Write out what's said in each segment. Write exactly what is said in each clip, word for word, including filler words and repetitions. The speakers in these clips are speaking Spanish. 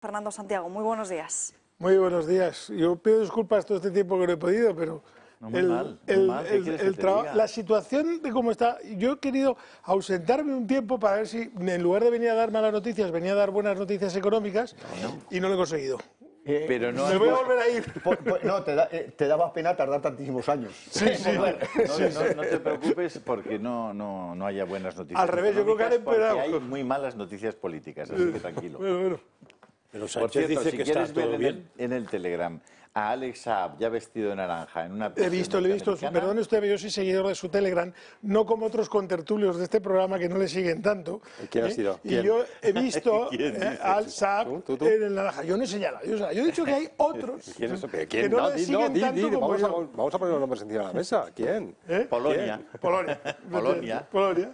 Fernando Santiago, muy buenos días. Muy buenos días. Yo pido disculpas todo este tiempo que no he podido, pero no, muy el, mal, muy el, mal. ¿Qué el, quieres el que te traba- diga? la situación de cómo está, yo he querido ausentarme un tiempo para ver si en lugar de venir a dar malas noticias, venía a dar buenas noticias económicas y no lo he conseguido. Eh, Pero no Me has voy a vuel- volver a ir. po- po- no, te, da- eh, te daba pena tardar tantísimos años. Sí, sí. No, no- no te preocupes porque no, no, no haya buenas noticias. Al revés, yo creo que han económicas, porque empeorado. hay muy malas noticias políticas, así que tranquilo. Bueno, bueno. Pero Por Sánchez cierto, dice si que está quieres ver todo en bien. el, en el Telegram a Alex Saab ya vestido de naranja en una He prisión visto, le he visto, norteamericana, perdone usted, yo soy seguidor de su Telegram, no como otros contertulios de este programa que no le siguen tanto. ¿Quién ha ¿eh? sido? Y ¿Quién? yo he visto ¿Quién eh, dice? al Saab ¿Tú, tú, tú? en el naranja. Yo no he señalado, yo, o sea, yo he dicho que hay otros ¿Quién es eso? ¿Pero que quién? no, le di, siguen di, tanto di, como vamos, a, yo. vamos a poner los nombres encima de la mesa. ¿Quién? ¿Eh? Polonia. Polonia. Polonia. Polonia.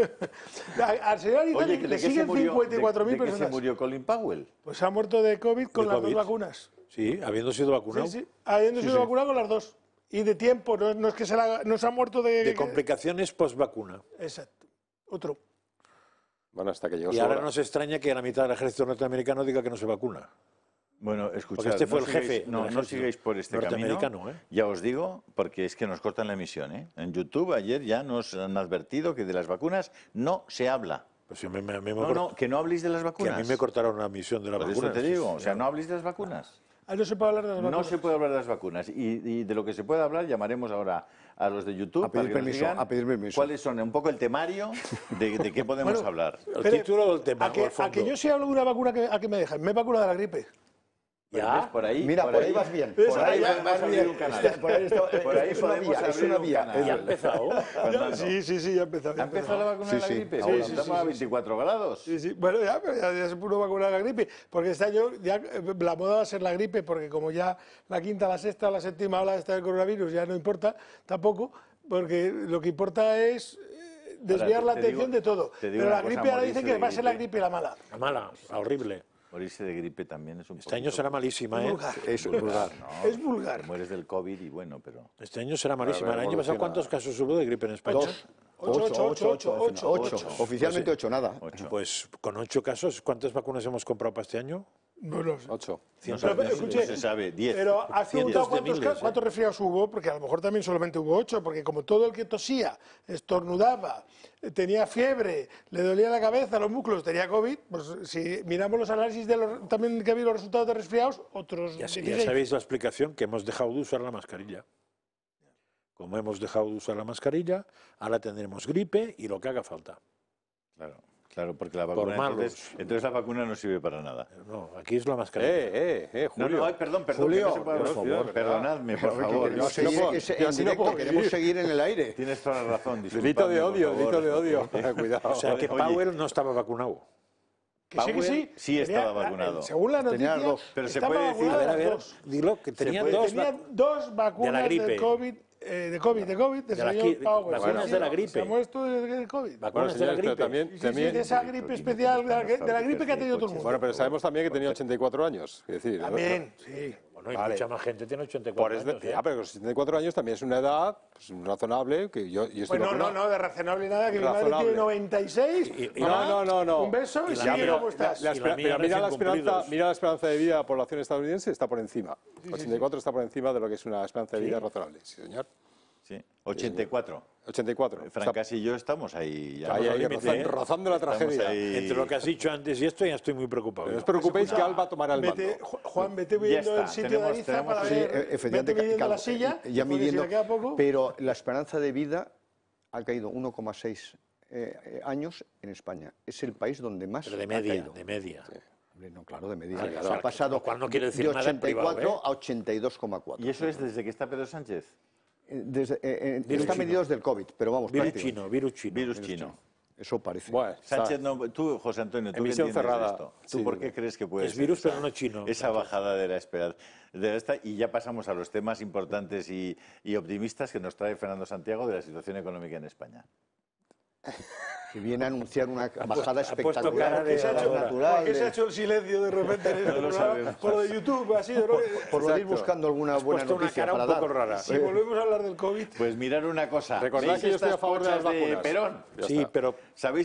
A- Al señor Arizona Oye, ¿de le qué se siguen murió, cincuenta y cuatro mil de- de qué personas. se murió Colin Powell? Pues ha muerto de COVID con ¿De las COVID? dos vacunas. Sí, habiendo sido vacunado. Sí, sí. Habiendo sido vacunado con las dos. Y de tiempo, no, no es que se, la, no se ha muerto de... De complicaciones post-vacuna. Exacto. Otro. Bueno, hasta que llegó Y su ahora hora. nos extraña que la mitad del ejército norteamericano diga que no se vacuna. Bueno, escuchad, Porque este fue no el sigáis- jefe No, del no ejército sigáis por este camino. norteamericano, ¿eh? Ya os digo, porque es que nos cortan la emisión. ¿eh? En YouTube ayer ya nos han advertido que de las vacunas no se habla. Pues sí, me- me- me- me No, cort- no, que no habléis de las que vacunas. a mí me cortaron la misión de la Por vacuna. eso te digo, o sea, no habléis de las vacunas. Ah, no se puede hablar de las No vacunas. se puede hablar de las vacunas. Y, y de lo que se puede hablar, llamaremos ahora a los de YouTube A pedir para que nos permiso, digan a pedir permiso. cuáles son un poco el temario de, de qué podemos Bueno, hablar. El Espere, título del tema, A que, o el fondo. a que yo sí hablo de una vacuna, que, ¿a qué me dejan? Me he vacunado de la gripe. ¿Ves? Ya. Por ahí, Mira, por, ahí vas bien. ¿Ves? Por ahí Ya, vas, vas vas bien. bien. Está- Por ahí, está- Por ahí es una podemos vía, es abrir una un vía. canal. Ya ha empezado. Fernando. Sí, sí, sí, ya ha empezado. ya ¿Ha empezado la vacuna de la Sí, sí. gripe? Sí, Ahora sí, estamos sí, a sí. veinticuatro grados. Sí, sí. Bueno, ya, pero ya, ya se pudo vacunar la gripe. Porque este año ya eh, la moda va a ser la gripe, porque como ya la quinta, la sexta, la séptima ola esta del coronavirus ya no importa tampoco, porque lo que importa es eh, desviar Ahora, la te- te atención digo- de todo. te digo Pero la una cosa, gripe ahora morirse dicen que de va a ser la gripe. gripe la mala. La mala, la horrible. Morirse de gripe también es un Este año poquito- será malísima, ¿eh? Vulgar. Eso es vulgar. No, Es vulgar. te mueres del COVID y bueno, pero... Este año será malísima. A ¿El ver, año pasado evoluciona. cuántos casos hubo de gripe en España? Dos. Ocho, ocho, ocho, ocho, ocho, Ocho. ocho. Oficialmente ocho, nada. Ocho. Pues con ocho casos, ¿cuántas vacunas hemos comprado para este año? No lo sé. Ocho. No, Cientos sabe- Pero, no escuche, se sabe, diez. Pero has preguntado Cientos de cuántos, miles, ca- ¿eh? cuántos resfriados hubo, porque a lo mejor también solamente hubo ocho, porque como todo el que tosía, estornudaba, eh, tenía fiebre, le dolía la cabeza, los músculos, tenía COVID, pues si miramos los análisis de los, también que ha habido los resultados de resfriados, otros Ya, ya dieciséis. sabéis la explicación, que hemos dejado de usar la mascarilla. Como hemos dejado de usar la mascarilla, ahora tendremos gripe y lo que haga falta. Claro, claro, porque la Por vacuna... malos. Entonces, entonces la vacuna no sirve para nada. No, aquí es la mascarilla. Eh, eh, eh, No, Julio. no, ay, perdón, perdón. Julio, que no se puede por hablar. favor. Perdonadme, por favor. Queremos Yo seguir no- ese- yo en así no directo, puedo queremos vivir. seguir en el aire. Tienes toda la razón. Delito disculpadme, de por odio, favor. delito de odio. Cuidado. O sea que Oye. Powell no estaba vacunado. Que sí, que Powell sí. sí Tenía- estaba vacunado. Según la Tenía noticia, dos. Pero se estaba puede decir- vacunado A ver, a las ver, dos. dilo, que tenía puede- dos, Tenía vac- dos vacunas de, gripe. COVID, eh, de COVID, de COVID, del De la señor qui- Powell. vacunas Sí, de la sí, gripe. Se ha muerto de, de COVID. vacunas Bueno, de la señores, pero gripe. también, Sí, sí, también- de esa gripe especial, de la, de la gripe que ha tenido todo el mundo. Bueno, pero sabemos también que tenía ochenta y cuatro años. Es decir, También, sí. Bueno, y Vale. mucha más gente tiene ochenta y Por cuatro eso, años. ¿eh? ah, pero con setenta y cuatro años también es una edad pues, razonable. Que yo, yo estoy Pues no, no, vacunado. no, de razonable nada, que mi madre Razonable. tiene noventa y seis. Y- y- Mamá, No, no, no, no. Un beso y, Y la sigue mía- como estás. La Y la espera- mía pero mira la, recién esperanza, cumplidos. mira la esperanza de vida de la población estadounidense, está por encima. ochenta y cuatro está por encima de lo que es una esperanza de vida razonable. Sí, señor. Sí, ochenta y cuatro. ochenta y cuatro. Está Francas y yo estamos ahí. Ya. ahí, ahí, límite, rozando, ¿eh? rozando la Estamos tragedia. ahí. Entre lo que has dicho antes y esto, ya estoy muy preocupado. Pero no os yo. preocupéis que Alba tomará el mando. Vete, Ju- Juan, vete Ya midiendo está, el sitio tenemos- de Ariza tenemos- para Sí, ver. eh, efectivamente, Vete midiendo calvo, la silla, eh, ya porque midiendo, si le queda poco. pero la esperanza de vida ha caído uno coma seis eh, eh, años en España. Es el país donde más Pero de ha media, caído. de media. Hombre, no, claro, de media. Ah, claro, Se ha pasado lo cual no quiere decir de nada en privado, ochenta y cuatro ¿eh? a ochenta y dos coma cuatro. ¿Y eso es desde que está Pedro Sánchez? Eh, Desde, eh, eh, Virus está chino. medido desde el COVID, pero vamos, Virus práctico. chino, virus chino. Virus chino. Eso parece. Bueno, está- Sánchez, no, tú, José Antonio, tú que Emisión entiendes de cerrada. esto, ¿tú Sí. por qué crees que puede Es ser virus, esa- pero no chino. esa bajada de la esperanza? De esta, y ya pasamos a los temas importantes y, y optimistas que nos trae Fernando Santiago de la situación económica en España. Que viene a anunciar una bajada ha puesto cara espectacular. de- ¿Qué se ha hecho, natural, ¿por qué se ha de- hecho el silencio de repente en este lo programa? sabemos. Por lo de YouTube, ha sido, ¿no? Por lo de ir Exacto. buscando alguna Has buena puesto una noticia cara para un poco dar. rara. Si volvemos a hablar del COVID. Pues mirar una cosa. Recordad ¿Veis que yo estoy estas a favor de las pochas vacunas. Perón? Ya Sí, está. pero ¿Sabéis?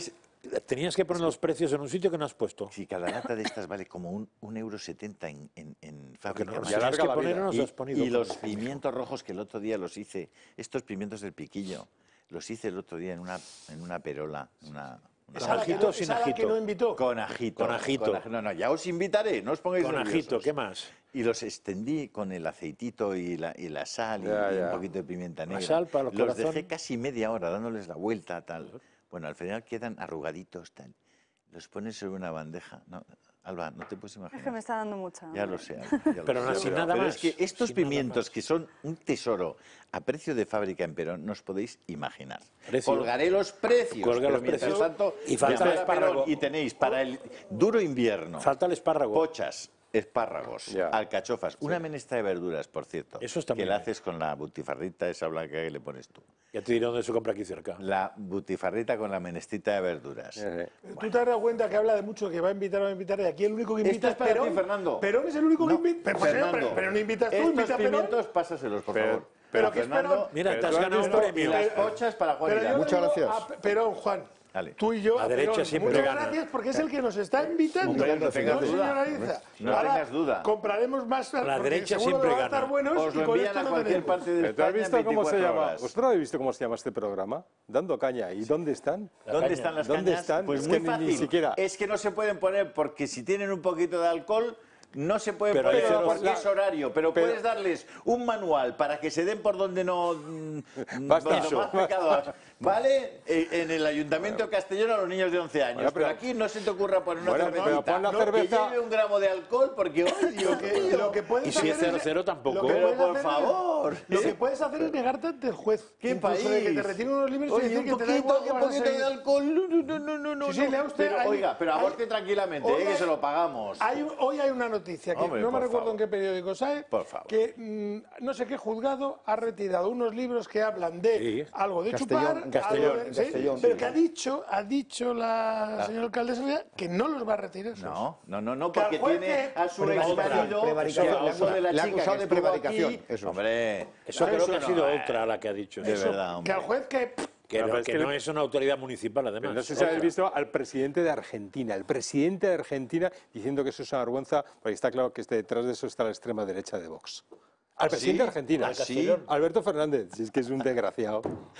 Tenías que poner los precios en un sitio que no has puesto. Si cada lata de estas vale como un, un euro setenta en, en, en fábrica. no, macho. si tenías que la poner vida. no los y, has ponido. y los pimientos rojos que el otro día los hice, estos pimientos del piquillo, los hice el otro día en una, en una perola, una, una Esa la que Ajito no- sin esa la que ajito. no invitó. con ajito. Con ajito. aj- no, no, ya os invitaré, no os pongáis Con nerviosos. ajito, ¿qué más? Y los extendí con el aceitito y la, y la sal y, Ya, y ya. un poquito de pimienta negra. sal para el los corazón. dejé casi media hora dándoles la vuelta, tal. Bueno, al final quedan arrugaditos, tal. Los pones sobre una bandeja. No, Alba, no te puedes Es que me imaginar. está dando mucha. Ya lo sé, Alba, ya lo Pero sé. no, sin nada Pero más, es que estos sin nada pimientos más. que son un tesoro a precio de fábrica en Perón, no os podéis imaginar. Precio. Colgaré los precios. Colga pero los mientras precios. tanto, Y falta llamad el a Perón espárrago. y tenéis para el duro invierno Falta el espárrago. pochas, espárragos, Ya. alcachofas, una menestra de verduras, por cierto. Eso está que muy la bien. haces con la butifarrita esa blanca que le pones tú. Ya te diré dónde se compra aquí cerca. La butifarrita con la menestrita de verduras. Eh, Pero Tú te has dado cuenta que habla de mucho, que va a invitar, va a invitar, y aquí el único que Esto invita es para Perón. ti, Fernando. Perón es el único No, que invita. Pero, pues, Fernando, pero, pero no invitas tú, estos invita a Perón. pimientos, pásaselos, por Pero- favor. pero Para ¿qué es Fernando, Perón? Mira, Pero te has tú has ganado un visto- y premio. las pochas para Juan Pero yo Irán. Muchas le digo gracias. a Pe- Perón, Juan. Dale. Tú y yo. La a derecha Perón. siempre Muchas gana. gracias porque es el que nos está invitando. Hombre, no tengas señora duda. Ariza. No Ahora tengas duda. Compraremos más. La porque derecha seguro siempre que van a estar gana. buenos Os y lo con envían esto a no cualquier tenemos. parte de ¿Pero tú has España en visto cómo se veinticuatro llama? horas. ¿Vosotros habéis visto cómo se llama este programa? Dando caña. ¿Y dónde están? ¿Dónde caña. están las ¿Dónde cañas? están? Pues Es muy que ni- ni fácil. siquiera. Es que no se pueden poner porque si tienen un poquito de alcohol no se pueden Pero hay poner ceros- porque es horario, pero, pero- puedes darles un manual para que se den por donde no mm, Basta. donde más pecado, ¿vale? Eh, En el Ayuntamiento de Castellón a los niños de once años, Bueno, pero, pero- aquí no se te ocurra poner una Bueno, pero cervecita pon la no, cerveza- que lleve un gramo de alcohol porque hoy Lo que, lo que puedes Y si es hacer cero cero tampoco. lo que Pero puedes por hacer es- favor, Lo ¿eh? que puedes hacer es negarte ante el juez. ¿Qué Incluso país? de que te retiren unos libros y Oye, decir un que te da igual poquito, que un vas a poquito seguir. de alcohol. No, no, no, no, no. Sí, sí, no. lea usted, Pero, hay- oiga, pero hay- aborte tranquilamente, hoy eh, que hay- se lo pagamos. Hay un- hoy hay una noticia que Hombre, no me por recuerdo favor. en qué periódico sabe, Por favor. que mm, no sé qué juzgado ha retirado unos libros que hablan de Sí. algo de Castellón, chupar, Castellón, algo de- sí, Castellón, pero sí. que ha dicho, ha dicho la señora alcaldesa que no los va a retirar. esos. No, no, no, no, Que al porque juez tiene que- a su Prevaricación, exmarido prevaricación, que le abusó de la le ha chica acusado que de estuvo prevaricación, aquí. eso. Hombre, Eso creo que ha no, sido eh. otra la que ha dicho. De eso. verdad, Que hombre. al juez que Que, No, no, pero es que que no le- es una autoridad municipal, además. Pero no sé si habéis Otra. visto al presidente de Argentina, el presidente de Argentina diciendo que eso es una vergüenza, porque está claro que este- detrás de eso está la extrema derecha de Vox. Al presidente de Argentina, ¿Ah, sí? Alberto Fernández, si es que es un desgraciado.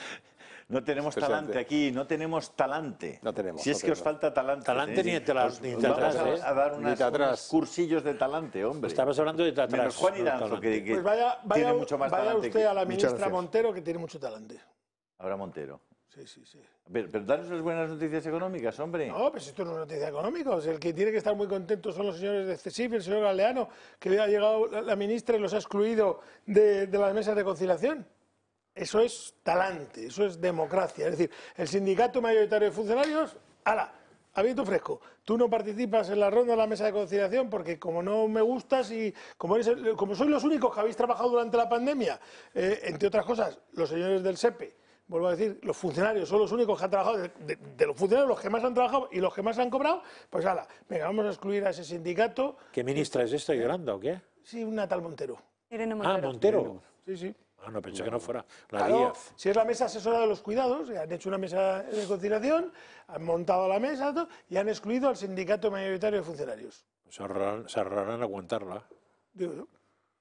No tenemos Impresionante. talante aquí, no tenemos talante. No tenemos, Si es no que os tenemos. falta talante. Talante ¿eh? ni te la- Os- ni os te vamos atrás, a, ¿eh? a dar Ni unas, te atrás. unos cursillos de talante, hombre. Estabas hablando de atrás. Menos Juan no Iranzo, talante. que, que pues vaya, vaya, tiene mucho más vaya talante usted que... a la ministra gracias. Montero, que tiene mucho talante. Ahora Montero. Sí, sí, sí. Pero, pero danos las buenas noticias económicas, hombre. No, pues esto no es noticia económica. O sea, el que tiene que estar muy contento son los señores de CESIF, el señor Galeano, que ha llegado la, la ministra y los ha excluido de, de las mesas de conciliación. Eso es talante, eso es democracia. Es decir, el sindicato mayoritario de funcionarios, ¡hala! A viento fresco. Tú no participas en la ronda de la mesa de conciliación porque como no me gustas y como, eres el- como sois los únicos que habéis trabajado durante la pandemia, eh, entre otras cosas, los señores del SEPE, vuelvo a decir, los funcionarios son los únicos que han trabajado, de, de- de los funcionarios los que más han trabajado y los que más han cobrado, pues hala, venga, vamos a excluir a ese sindicato. ¿Qué ministra es esta, Yolanda, o qué? Sí, una tal Montero. Irene Ah, Montero. Montero. Sí, sí. Ah, no, pensé que no fuera. La Claro, Díaz. si es la mesa asesora de los cuidados, han hecho una mesa de conciliación, han montado la mesa todo, y han excluido al sindicato mayoritario de funcionarios. Se ahorrarán, se ahorrarán aguantarla. Digo yo.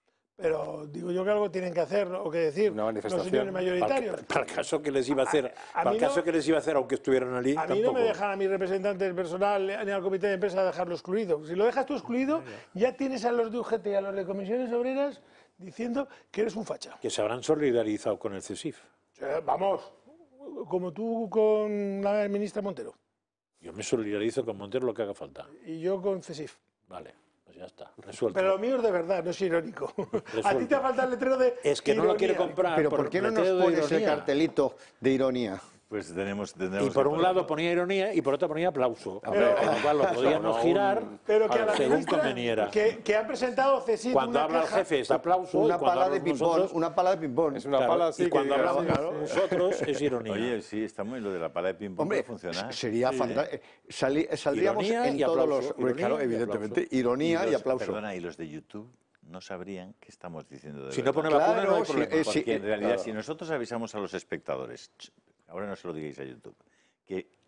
Pero digo yo que algo tienen que hacer o que decir Una los manifestación. señores Para, mayoritarios. el- para el caso que les iba a hacer, A- a para mí el caso no- que les iba a hacer, aunque estuvieran allí, A mí no tampoco. me dejan a mis representantes del personal ni al comité de empresa dejarlo excluido. Si lo dejas tú excluido, ya tienes a los de U G T y a los de comisiones obreras diciendo que eres un facha. Que se habrán solidarizado con el CESIF. O sea, vamos, como tú con la ministra Montero Yo me solidarizo con Montero lo que haga falta. y yo con CESIF. Vale, pues ya está, resuelto. Pero lo mío es de verdad, no es irónico. A ti Resuelto. te falta el letrero de Es que no lo ironía. quiere comprar. Pero ¿por qué no nos letrero de pones el ironía. cartelito de ironía? Pues tenemos, Y tendremos por que un ponerlo. lado ponía ironía y por otro ponía aplauso. Pero- Con lo cual lo podíamos girar Pero que a la según ministra conveniera. que, que ha presentado CESIF Cuando una habla el queja- jefe es aplauso Una y cuando pala de hablamos ping-pong, nosotros, una pala de ping-pong. Es una claro, pala así y cuando que diga, hablamos sí, sí. nosotros es ironía. Oye, sí, está muy lo de la pala de ping-pong Hombre, puede funcionar. sería fantástico. Saldríamos Ironía en y todos aplauso, los... Hombre, ironía claro, y evidentemente, aplauso. ironía y, los- aplauso. Perdona, y los de YouTube no sabrían qué estamos diciendo de Si no verdad. pone vacuna Claro, no hay sí, problema. eh, sí. Porque en realidad, claro. si nosotros avisamos a los espectadores, ch, ahora no se lo digáis a YouTube, que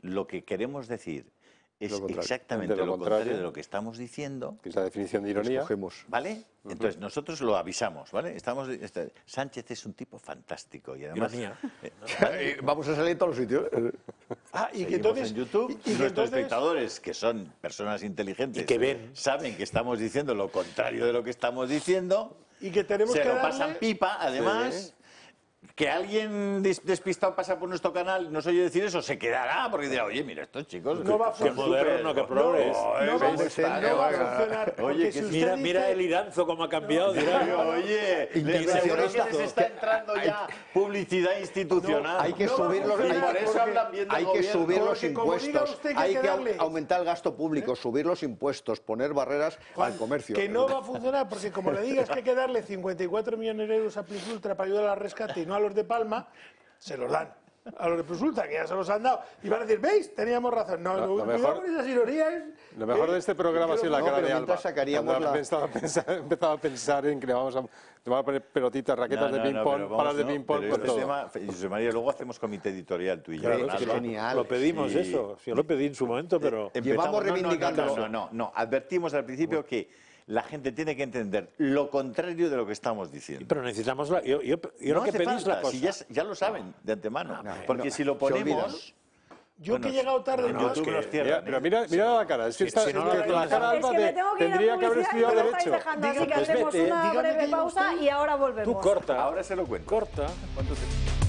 lo que queremos decir es Lo contrario. exactamente De lo lo contrario contrario. de lo que estamos diciendo, Que es la definición de ironía. Escogemos. ¿vale? Entonces nosotros lo avisamos, ¿vale? Estamos, este, Sánchez es un tipo fantástico y además... Ironía. eh, Eh, Vamos a salir en todos los sitios. Ah, y que Seguimos entonces, en YouTube, y- y que nuestros entonces- espectadores, que son personas inteligentes, Y que ven. saben que estamos diciendo lo contrario de lo que estamos diciendo, y que tenemos se que lo darle- pasan pipa, además... Que alguien des- despistado pasa por nuestro canal y nos oye decir eso, se quedará, porque dirá, oye, mira, estos chicos... No va a son Qué moderno, súper- qué progres. No, no No, va, ¿cómo está? no va a Oiga. funcionar. Oye, porque que si usted Mira, dice- mira el Iranzo cómo ha cambiado, dirá. Oye, le- seguro que les está entrando ya publicidad institucional. Hay que No va a subir los, funcionar Y por eso porque hablan bien del hay que gobierno. subir los Porque como diga impuestos, usted que hay hay que que au- darle- aumentar el gasto público, subir los impuestos, poner barreras Juan, al comercio. Que no va a funcionar, porque como le digas que hay que darle cincuenta y cuatro millones de euros a Plus Ultra para ayudar al rescate y no a los de Palma, se los dan. A los de Plus Ultra, que ya se los han dado. Y van a decir, ¿veis? Teníamos razón. No, Lo- no, lo cuidado mejor- con esas ironías. Lo mejor ¿eh? de este programa ha sido la No, cara pero de mientras Alba. sacaríamos Cuando ha la- empezado a pensar, ha empezado a pensar en que le vamos a, le vamos a poner pelotitas, raquetas de ping-pong, palas de ping-pong, pero con este todo. tema, José María, luego hacemos comité editorial tú y yo. Claro, Fernando. es genial. Lo pedimos Sí. eso. Sí, yo lo pedí en su momento, pero... Empezamos- Llevamos no, no, reivindicando no, eso. no, no, no. Advertimos al principio que la gente tiene que entender lo contrario de lo que estamos diciendo. Pero necesitamos la... Yo, yo, yo no lo que hace pedí es falta, la cosa. si ya, ya lo saben de antemano. No, porque no, si lo se olvidan. ponemos... Yo Bueno, que he llegado tarde, en no, YouTube es que- nos Mira, cierran. pero ¿eh? mira, mira la cara, es que, Si- está, si no que lo la revisas- cara Es Alba que me de- tengo que ir a tendría que haber publicidad y estudiado me lo estáis Derecho. dejando, así Dígame, que pues hacemos vete, una dígame breve que lleva pausa usted. y ahora volvemos. Tú corta. Ahora se lo cuento. Corta. ¿Cuánto te-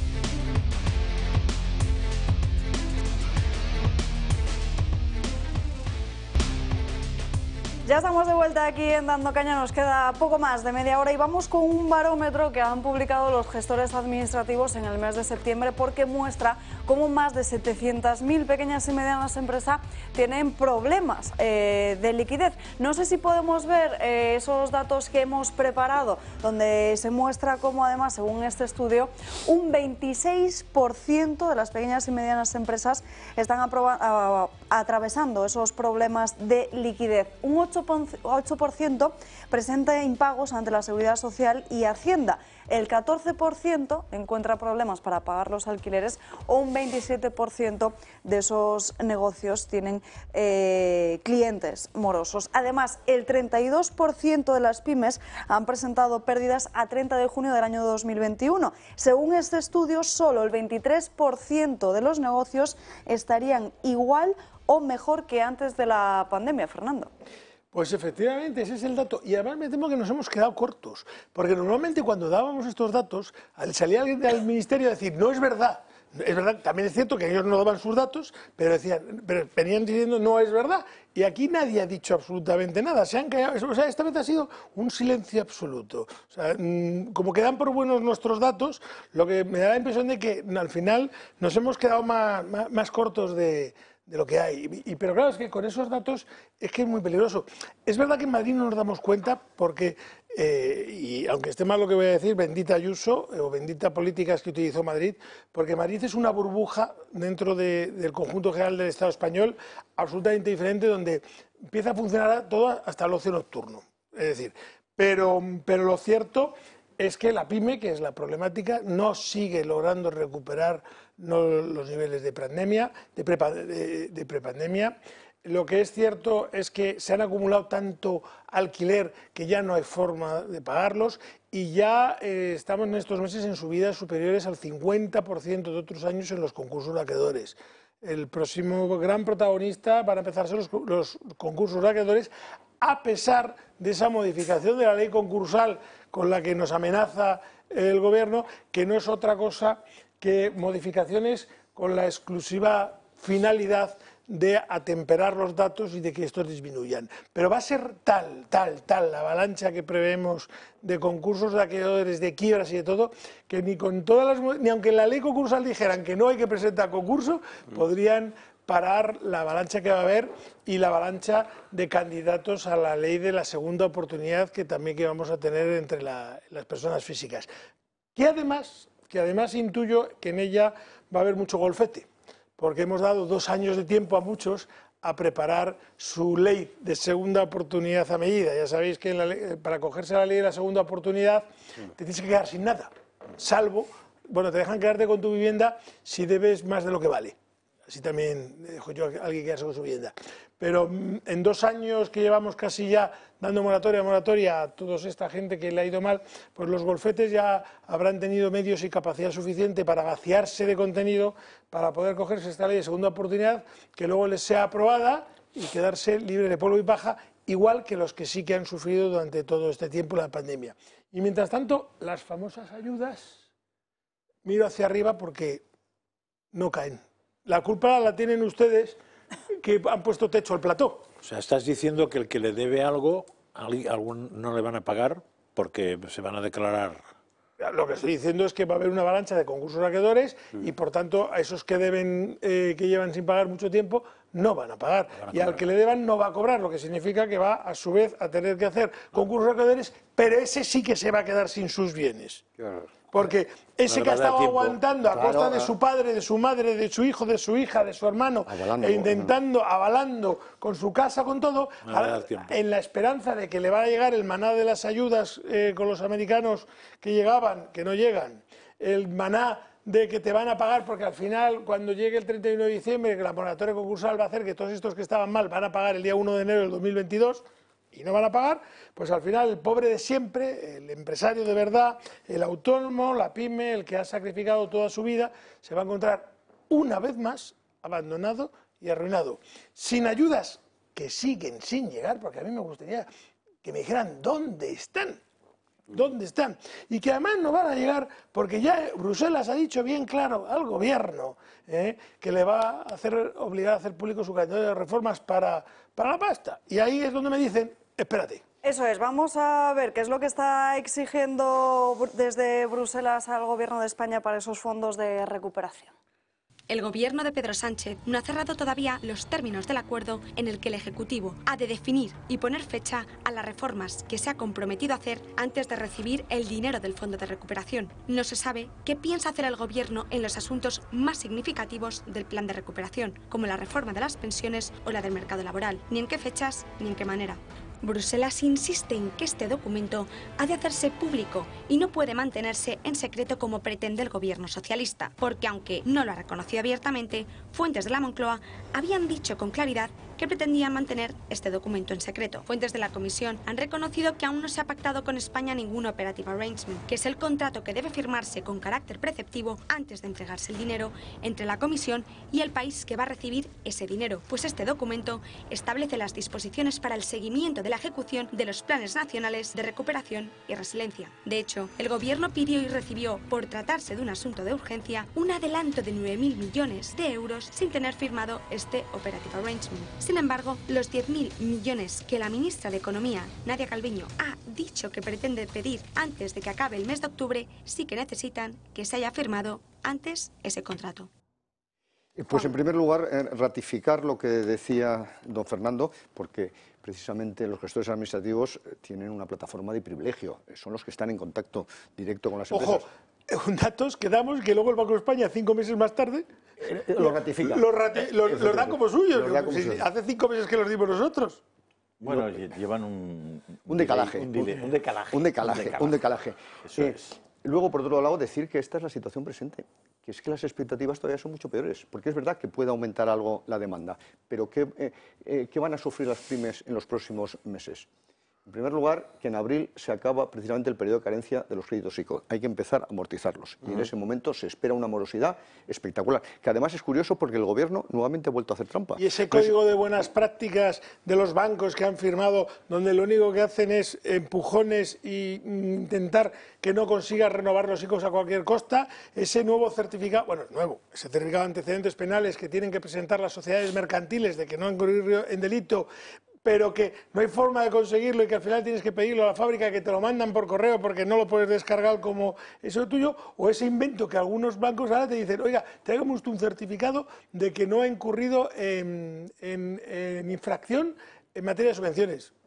Ya estamos de vuelta aquí en Dando Caña, nos queda poco más de media hora y vamos con un barómetro que han publicado los gestores administrativos en el mes de septiembre porque muestra cómo más de setecientas mil pequeñas y medianas empresas tienen problemas eh, de liquidez. No sé si podemos ver eh, esos datos que hemos preparado, donde se muestra cómo además, según este estudio, un veintiséis por ciento de las pequeñas y medianas empresas están aproba- a- atravesando esos problemas de liquidez. Un ocho por ciento presenta impagos ante la Seguridad Social y Hacienda. El catorce por ciento encuentra problemas para pagar los alquileres o un veintisiete por ciento de esos negocios tienen eh, clientes morosos. Además, el treinta y dos por ciento de las pymes han presentado pérdidas a treinta de junio del año dos mil veintiuno. Según este estudio, solo el veintitrés por ciento de los negocios estarían igual o mejor que antes de la pandemia, Fernando. Pues efectivamente, ese es el dato. Y además me temo que nos hemos quedado cortos, porque normalmente cuando dábamos estos datos, al- salía alguien del ministerio a decir, no es verdad. Es verdad, también es cierto que ellos no daban sus datos, pero decían, pero venían diciendo, no es verdad. Y aquí nadie ha dicho absolutamente nada. Se han callado. O sea, esta vez ha sido un silencio absoluto. O sea, mm, como que dan por buenos nuestros datos, lo que me da la impresión de que al final nos hemos quedado más, más, más cortos de de lo que hay. Y, pero claro, es que con esos datos es que es muy peligroso. Es verdad que en Madrid no nos damos cuenta porque, eh, y aunque esté mal lo que voy a decir, bendita Ayuso eh, o bendita políticas que utilizó Madrid, porque Madrid es una burbuja dentro de, del conjunto general del Estado español absolutamente diferente donde empieza a funcionar todo hasta el ocio nocturno. Es decir, pero, pero lo cierto es que la pyme, que es la problemática, no sigue logrando recuperar no los niveles de pandemia, de, prepa, de, de prepandemia. Lo que es cierto es que se han acumulado tanto alquiler que ya no hay forma de pagarlos y ya eh, estamos en estos meses en subidas superiores al cincuenta por ciento de otros años en los concursos de acreedores. El próximo gran protagonista van a empezar a ser los, los concursos de acreedores, a pesar de esa modificación de la ley concursal con la que nos amenaza el Gobierno, que no es otra cosa que modificaciones con la exclusiva finalidad de atemperar los datos y de que estos disminuyan. Pero va a ser tal, tal, tal la avalancha que preveemos de concursos de acreedores, de quiebras y de todo, que ni con todas las, ni aunque en la ley concursal dijeran que no hay que presentar concurso, podrían parar la avalancha que va a haber y la avalancha de candidatos a la ley de la segunda oportunidad que también que vamos a tener entre la, las personas físicas. Que además, que además intuyo que en ella va a haber mucho golfete, porque hemos dado dos años de tiempo a muchos a preparar su ley de segunda oportunidad a medida. Ya sabéis que la ley, para acogerse a la ley de la segunda oportunidad te tienes que quedar sin nada, salvo, bueno, te dejan quedarte con tu vivienda si debes más de lo que vale. así también dejo yo a alguien que quede con su vivienda. Pero en dos años que llevamos casi ya dando moratoria, moratoria a toda esta gente que le ha ido mal, pues los golfetes ya habrán tenido medios y capacidad suficiente para vaciarse de contenido, para poder cogerse esta ley de segunda oportunidad, que luego les sea aprobada y quedarse libre de polvo y paja, igual que los que sí que han sufrido durante todo este tiempo la pandemia. Y mientras tanto, las famosas ayudas, miro hacia arriba porque no caen. La culpa la tienen ustedes, que han puesto techo al plató. O sea, estás diciendo que el que le debe algo, a algún no le van a pagar porque se van a declarar. Lo que estoy diciendo es que va a haber una avalancha de concursos acreedores y, por tanto, a esos que deben, eh, que llevan sin pagar mucho tiempo, no van a pagar. Van a y al que le deban no va a cobrar, lo que significa que va, a su vez, a tener que hacer concursos acreedores, pero ese sí que se va a quedar sin sus bienes. Claro. Porque ese No que ha le va a dar estado tiempo. aguantando a Claro, costa de ah. su padre, de su madre, de su hijo, de su hija, de su hermano, Avalando, e intentando, avalando con su casa, con todo, No le va a dar ahora, tiempo. en la esperanza de que le va a llegar el maná de las ayudas eh, con los americanos que llegaban, que no llegan, el maná de que te van a pagar, porque al final, cuando llegue el treinta y uno de diciembre, que la moratoria concursal va a hacer que todos estos que estaban mal van a pagar el día uno de enero del dos mil veintidós, y no van a pagar, pues al final el pobre de siempre, el empresario de verdad, el autónomo, la pyme, el que ha sacrificado toda su vida, se va a encontrar una vez más abandonado y arruinado. Sin ayudas que siguen sin llegar, porque a mí me gustaría que me dijeran dónde están. ¿Dónde están? Y que además no van a llegar porque ya Bruselas ha dicho bien claro al gobierno eh, que le va a hacer obligar a hacer público su calendario de reformas para, para la pasta. Y ahí es donde me dicen, espérate. Eso es, vamos a ver qué es lo que está exigiendo desde Bruselas al Gobierno de España para esos fondos de recuperación. El gobierno de Pedro Sánchez no ha cerrado todavía los términos del acuerdo en el que el Ejecutivo ha de definir y poner fecha a las reformas que se ha comprometido a hacer antes de recibir el dinero del Fondo de Recuperación. No se sabe qué piensa hacer el gobierno en los asuntos más significativos del plan de recuperación, como la reforma de las pensiones o la del mercado laboral, ni en qué fechas ni en qué manera. Bruselas insiste en que este documento ha de hacerse público y no puede mantenerse en secreto como pretende el gobierno socialista, porque aunque no lo ha reconocido abiertamente, fuentes de la Moncloa habían dicho con claridad que pretendían mantener este documento en secreto. Fuentes de la Comisión han reconocido que aún no se ha pactado con España ningún operative arrangement, que es el contrato que debe firmarse con carácter preceptivo antes de entregarse el dinero entre la Comisión y el país que va a recibir ese dinero, pues este documento establece las disposiciones para el seguimiento de la ejecución de los planes nacionales de recuperación y resiliencia. De hecho, el Gobierno pidió y recibió, por tratarse de un asunto de urgencia, un adelanto de nueve mil millones de euros sin tener firmado este operative arrangement. Sin embargo, los diez mil millones que la ministra de Economía, Nadia Calviño, ha dicho que pretende pedir antes de que acabe el mes de octubre, sí que necesitan que se haya firmado antes ese contrato. Pues en primer lugar, eh, ratificar lo que decía don Fernando, porque precisamente los gestores administrativos tienen una plataforma de privilegio, son los que están en contacto directo con las empresas. Ojo, datos que damos que luego el Banco de España, cinco meses más tarde, lo ratifica. Los, rati los, los da como suyos. Los da como si suyos. hace cinco meses que los dimos nosotros. Bueno, llevan un... Un decalaje. Un, delay, un decalaje. Un decalaje, un decalaje. Eso Eh, es. Luego, por otro lado, decir que esta es la situación presente, que es que las expectativas todavía son mucho peores, porque es verdad que puede aumentar algo la demanda, pero ¿qué, eh, eh, ¿qué van a sufrir las pymes en los próximos meses? En primer lugar, que en abril se acaba precisamente el periodo de carencia de los créditos ICO. Hay que empezar a amortizarlos. Y en ese momento se espera una morosidad espectacular, que además es curioso porque el Gobierno nuevamente ha vuelto a hacer trampa. Y ese código de buenas prácticas de los bancos que han firmado, donde lo único que hacen es empujones e intentar que no consiga renovar los ICOs a cualquier costa, ese nuevo certificado, bueno, es nuevo, ese certificado de antecedentes penales que tienen que presentar las sociedades mercantiles de que no han incurrido en delito, pero que no hay forma de conseguirlo y que al final tienes que pedirlo a la fábrica, que te lo mandan por correo porque no lo puedes descargar como eso tuyo, o ese invento que algunos bancos ahora te dicen, oiga, tráigame usted un certificado de que no ha incurrido en, en, en infracción en materia de subvenciones.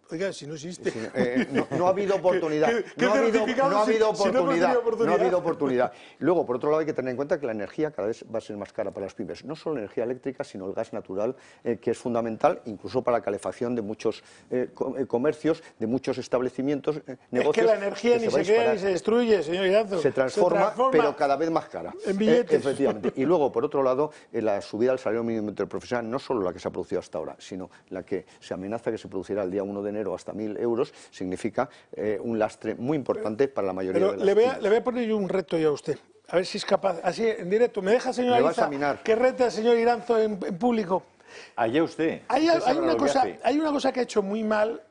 Oiga, si no existe. Si no, eh, no, no ha habido oportunidad. ¿Qué, qué no, ha habido, certificado no ha si- habido si no hemos oportunidad. tenido oportunidad? No ha habido oportunidad. Luego, por otro lado, hay que tener en cuenta que la energía cada vez va a ser más cara para las pymes. No solo la energía eléctrica, sino el gas natural, eh, que es fundamental incluso para la calefacción de muchos eh, co- eh, comercios, de muchos establecimientos, eh, negocios. Es que la energía que ni se va se a crea disparar. ni se destruye, señor Iranzo. Se transforma, Se transforma pero cada vez más cara. en billetes. Eh, efectivamente. Y luego, por otro lado, eh, la subida del salario mínimo interprofesional, no solo la que se ha producido hasta ahora, sino la que se amenaza que se producirá el día uno de enero hasta mil euros, significa eh, un lastre muy importante para la mayoría Pero de las le voy, a, pymes. le voy a poner yo un reto ya a usted. A ver si es capaz, así en directo. ¿Me deja, señor Me va a Ariza, examinar. que rete al señor Iranzo en, en público? Allá usted. Hay, Usted hay sabrá una lo que cosa, hace. hay una cosa que ha hecho muy mal,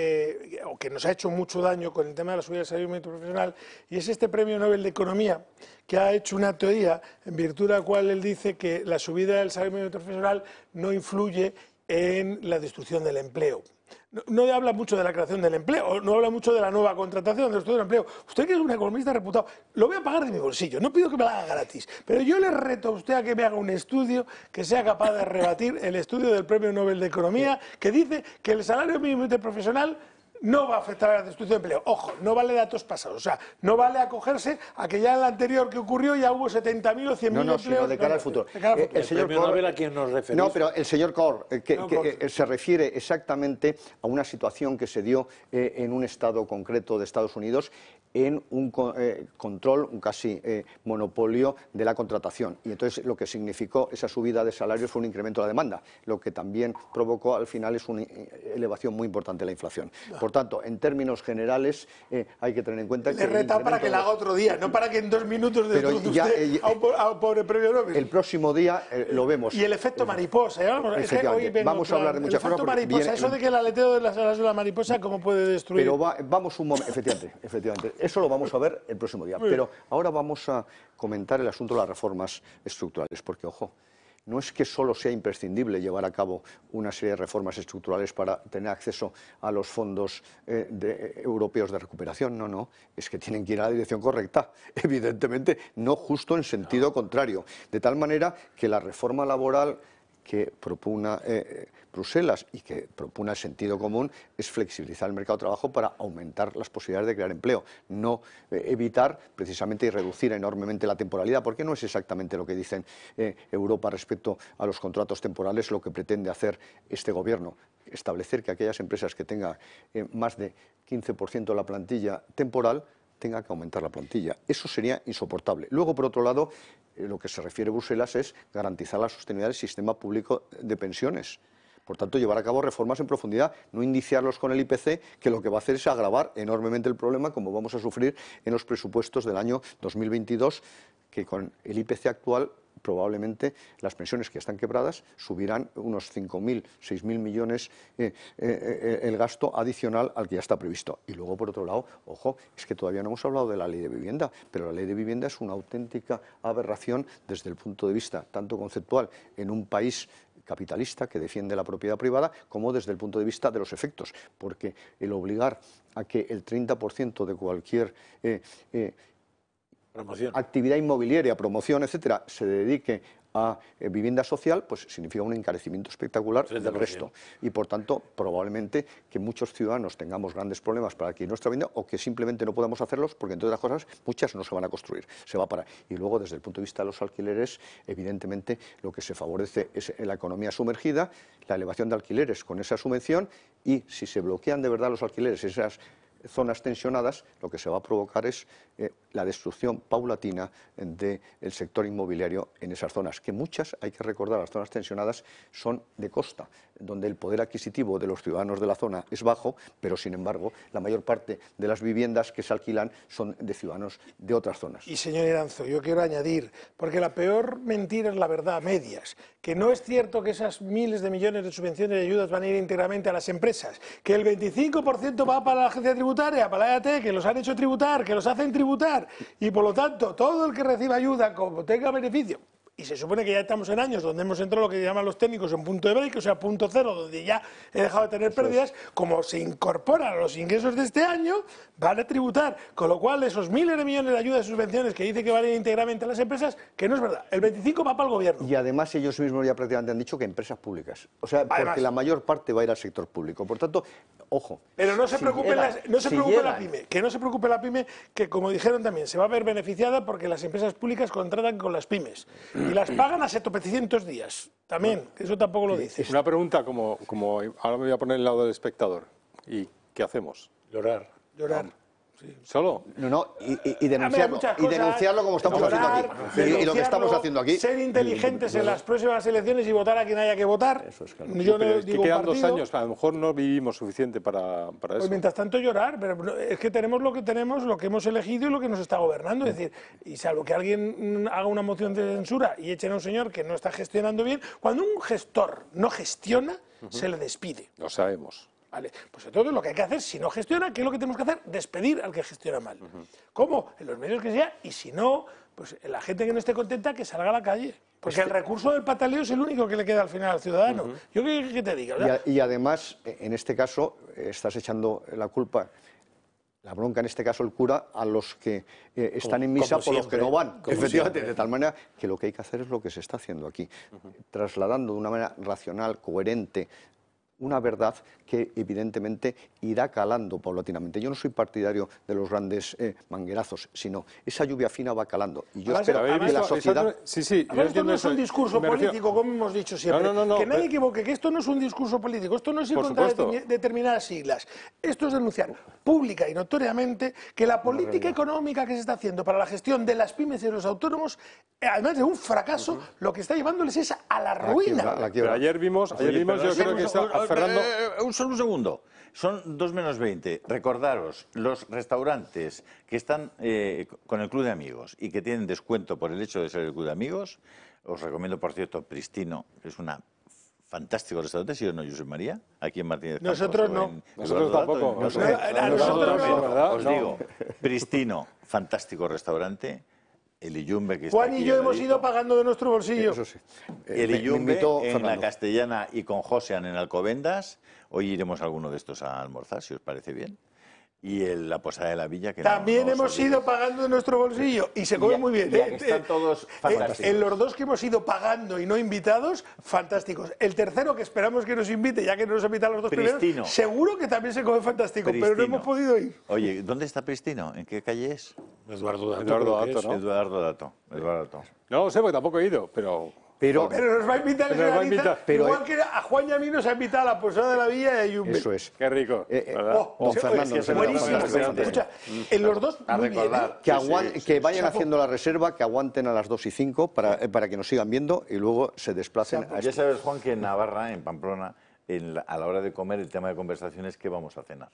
eh, o que nos ha hecho mucho daño con el tema de la subida del salario mínimo profesional, y es este premio Nobel de Economía, que ha hecho una teoría en virtud de la cual él dice que la subida del salario mínimo profesional no influye en la destrucción del empleo. No, no habla mucho de la creación del empleo, no habla mucho de la nueva contratación, del estudio del empleo. Usted, que es un economista reputado, lo voy a pagar de mi bolsillo, no pido que me lo haga gratis, pero yo le reto a usted a que me haga un estudio que sea capaz de rebatir el estudio del Premio Nobel de Economía, que dice que el salario mínimo interprofesional no va a afectar a la destrucción de empleo. Ojo, no vale datos pasados, o sea, no vale acogerse a que ya en el anterior que ocurrió ya hubo setenta mil o cien mil No, no, empleos. sino de cara al futuro. De cara al Eh, futuro. el señor premio Cor- Nobel a quién nos referís. No, pero el señor Cor, eh, que, No, que, Cor. eh, se refiere exactamente a una situación que se dio eh, en un estado concreto de Estados Unidos, en un co- eh, control, un casi eh, monopolio de la contratación. Y entonces lo que significó esa subida de salarios fue un incremento de la demanda, lo que también provocó al final es una eh, elevación muy importante de la inflación. Por tanto, en términos generales, eh, hay que tener en cuenta Le que... el reta para incremento que la de- haga otro día, no para que en dos minutos Pero destruya ya, usted eh, a, un, po- a un pobre premio Nobel. El próximo día eh, lo vemos. Y el efecto mariposa. ¿eh? Vamos, es que Efectivamente. hoy vengo Vamos a plan- hablar de muchas el efecto cosas porque mariposa, viene- eso de que el aleteo de las alas de la mariposa, ¿cómo puede destruir? Pero va- vamos un momento, efectivamente, efectivamente, eso lo vamos a ver el próximo día. Pero ahora vamos a comentar el asunto de las reformas estructurales, porque, ojo, no es que solo sea imprescindible llevar a cabo una serie de reformas estructurales para tener acceso a los fondos eh, de- eh, europeos de recuperación, no, no, es que tienen que ir a la dirección correcta, evidentemente, no justo en sentido contrario, de tal manera que la reforma laboral que propugna eh, Bruselas y que propugna el sentido común es flexibilizar el mercado de trabajo para aumentar las posibilidades de crear empleo, no eh, evitar precisamente y reducir enormemente la temporalidad, porque no es exactamente lo que dicen eh, Europa respecto a los contratos temporales lo que pretende hacer este gobierno, establecer que aquellas empresas que tengan eh, más de quince por ciento de la plantilla temporal tenga que aumentar la plantilla. Eso sería insoportable. Luego, por otro lado, eh, lo que se refiere a Bruselas es garantizar la sostenibilidad del sistema público de pensiones. Por tanto, llevar a cabo reformas en profundidad, no indiciarlos con el I P C, que lo que va a hacer es agravar enormemente el problema, como vamos a sufrir en los presupuestos del año dos mil veintidós, que con el I P C actual probablemente las pensiones que están quebradas subirán unos cinco mil, seis mil millones eh, eh, eh, el gasto adicional al que ya está previsto. Y luego, por otro lado, ojo, es que todavía no hemos hablado de la ley de vivienda, pero la ley de vivienda es una auténtica aberración desde el punto de vista tanto conceptual en un país capitalista que defiende la propiedad privada, como desde el punto de vista de los efectos, porque el obligar a que el treinta por ciento de cualquier eh, eh, Promoción. actividad inmobiliaria, promoción, etcétera, se dedique a eh, vivienda social, pues significa un encarecimiento espectacular del treinta por ciento. resto. Y por tanto, probablemente que muchos ciudadanos tengamos grandes problemas para adquirir nuestra vivienda o que simplemente no podamos hacerlos porque, entre otras cosas, muchas no se van a construir, se va a parar. Y luego, desde el punto de vista de los alquileres, evidentemente lo que se favorece es la economía sumergida, la elevación de alquileres con esa subvención, y si se bloquean de verdad los alquileres, esas zonas tensionadas, lo que se va a provocar es eh, la destrucción paulatina del sector inmobiliario en esas zonas, que muchas, hay que recordar, las zonas tensionadas son de costa, donde el poder adquisitivo de los ciudadanos de la zona es bajo, pero sin embargo la mayor parte de las viviendas que se alquilan son de ciudadanos de otras zonas. Y señor Iranzo, yo quiero añadir, porque la peor mentira es la verdad a medias, que no es cierto que esas miles de millones de subvenciones y ayudas van a ir íntegramente a las empresas, que el veinticinco por ciento va para la agencia tributaria, para la E A T, que los han hecho tributar, que los hacen tributar, y por lo tanto todo el que reciba ayuda, como tenga beneficio, y se supone que ya estamos en años donde hemos entrado lo que llaman los técnicos en punto de break, o sea, punto cero, donde ya he dejado de tener pérdidas, como se incorporan a los ingresos de este año, van a tributar, con lo cual esos miles de millones de ayudas y subvenciones que dice que van a ir íntegramente a las empresas, que no es verdad, el veinticinco va para el gobierno. Y además ellos mismos ya prácticamente han dicho que empresas públicas, o sea, porque Además, la mayor parte va a ir al sector público, por tanto, ojo. Pero no se si preocupe, llegan, las, no se si preocupe la llegan, pyme, que no se preocupe la pyme, que como dijeron también, se va a ver beneficiada porque las empresas públicas contratan con las pymes y las pagan a setecientos días, también, que eso tampoco lo dice. Una pregunta como, como, ahora me voy a poner en el lado del espectador. ¿Y qué hacemos? Llorar. Llorar. ¿Solo? No, no, y, y- y denunciarlo, muchas y cosas, denunciarlo como estamos llorar, haciendo aquí. Y- Y, lo que estamos denunciarlo, haciendo aquí. Ser inteligentes en las próximas elecciones y votar a quien haya que votar. Eso es claro. Yo no Pero es que digo quedan dos partido. años, a lo mejor no vivimos suficiente para, para Pues eso. mientras tanto llorar, pero no, es que tenemos lo que tenemos, lo que hemos elegido y lo que nos está gobernando. Es decir, y salvo que alguien mm, haga una moción de censura y echen a un señor que no está gestionando bien, cuando un gestor no gestiona, se le despide. Lo sabemos. Vale, pues entonces lo que hay que hacer, si no gestiona, ¿qué es lo que tenemos que hacer? Despedir al que gestiona mal. ¿Cómo? En los medios que sea, y si no, pues la gente que no esté contenta que salga a la calle. Porque el recurso del pataleo es el único que le queda al final al ciudadano. Yo qué que te diga. O Y, sea, a- y además, en este caso, eh, estás echando la culpa, la bronca en este caso el cura, a los que eh, están Como- en misa como por los que siempre, no van. como Efectivamente, siempre. de tal manera que lo que hay que hacer es lo que se está haciendo aquí, trasladando de una manera racional, coherente, una verdad que evidentemente irá calando paulatinamente. Yo no soy partidario de los grandes eh, manguerazos, sino esa lluvia fina va calando. Y yo Además, espero ¿habéis que la visto? sociedad... Esa- Sí, sí, yo Además, esto entiendo no es eso. un discurso Me refiero- político, como hemos dicho siempre. No, no, no, no, que nadie pero- equivoque, que esto no es un discurso político, esto no es ir Por contra supuesto. de- determinadas siglas. Esto es denunciar pública y notoriamente que la política económica que se está haciendo para la gestión de las pymes y los autónomos, eh, además de un fracaso, lo que está llevándoles es a la La ruina. quiebra, la Pero quiebra. ayer vimos, ayer Oye, vimos pero yo creo que un está segundo, a Fernando... eh, un solo un segundo. Son dos menos veinte. Recordaros, los restaurantes que están eh, con el Club de Amigos y que tienen descuento por el hecho de ser el Club de Amigos, os recomiendo, por cierto, Pristino, que es una fantástico restaurante, ¿sí o no, José María? Aquí en Martínez Campos, Nosotros o no. en Nosotros Eduardo Dato, tampoco. en- Nosotros- No, a nosotros no. ¿verdad? Os No. digo, Pristino, fantástico restaurante. El Iyumbe, que está Juan y aquí yo al hemos ladito. ido pagando de nuestro bolsillo. Eso sí. Eh, El me- me Iyumbe invitó en Fernando. la Castellana y con Josean en Alcobendas. Hoy iremos a alguno de estos a almorzar, si os parece bien. Y el, la Posada de la Villa, que no- También no os hemos olvidéis. ido pagando de nuestro bolsillo y se come Y- muy bien. y ¿eh? aquí están todos Eh, fantásticos. En los dos que hemos ido pagando y no invitados, fantásticos. El tercero, que esperamos que nos invite, ya que no nos invitan los dos Pristino. primeros, seguro que también se come fantástico, pero no Pristino. hemos podido ir. Oye, ¿dónde está Pristino? ¿En qué calle es? Eduardo Dato. Eduardo creo que Dato, es. ¿no? Eduardo Dato. Eduardo Dato. No lo sé, porque tampoco he ido, pero... Pero, Pero nos va a invitar, Pero nos va a Anita, invitar. Pero, igual eh, que a Juan y a mí nos ha invitado a la Posada de la Villa y a Yumbe. eso es. Qué rico, Eh, eh, ¿verdad? Oh, Don sí, Fernando, es que nos es buenísimo. invitado a la Escucha, en los dos, A muy bien, recordar. ¿eh? Que, Sí, sí, aguan- sí, que sí. vayan Chapo. haciendo la reserva, que aguanten a las dos y cinco para, eh, para que nos sigan viendo y luego se desplacen a Ya sabes, Juan, que en Navarra, en Pamplona, en la- a la hora de comer, el tema de conversación es qué vamos a cenar.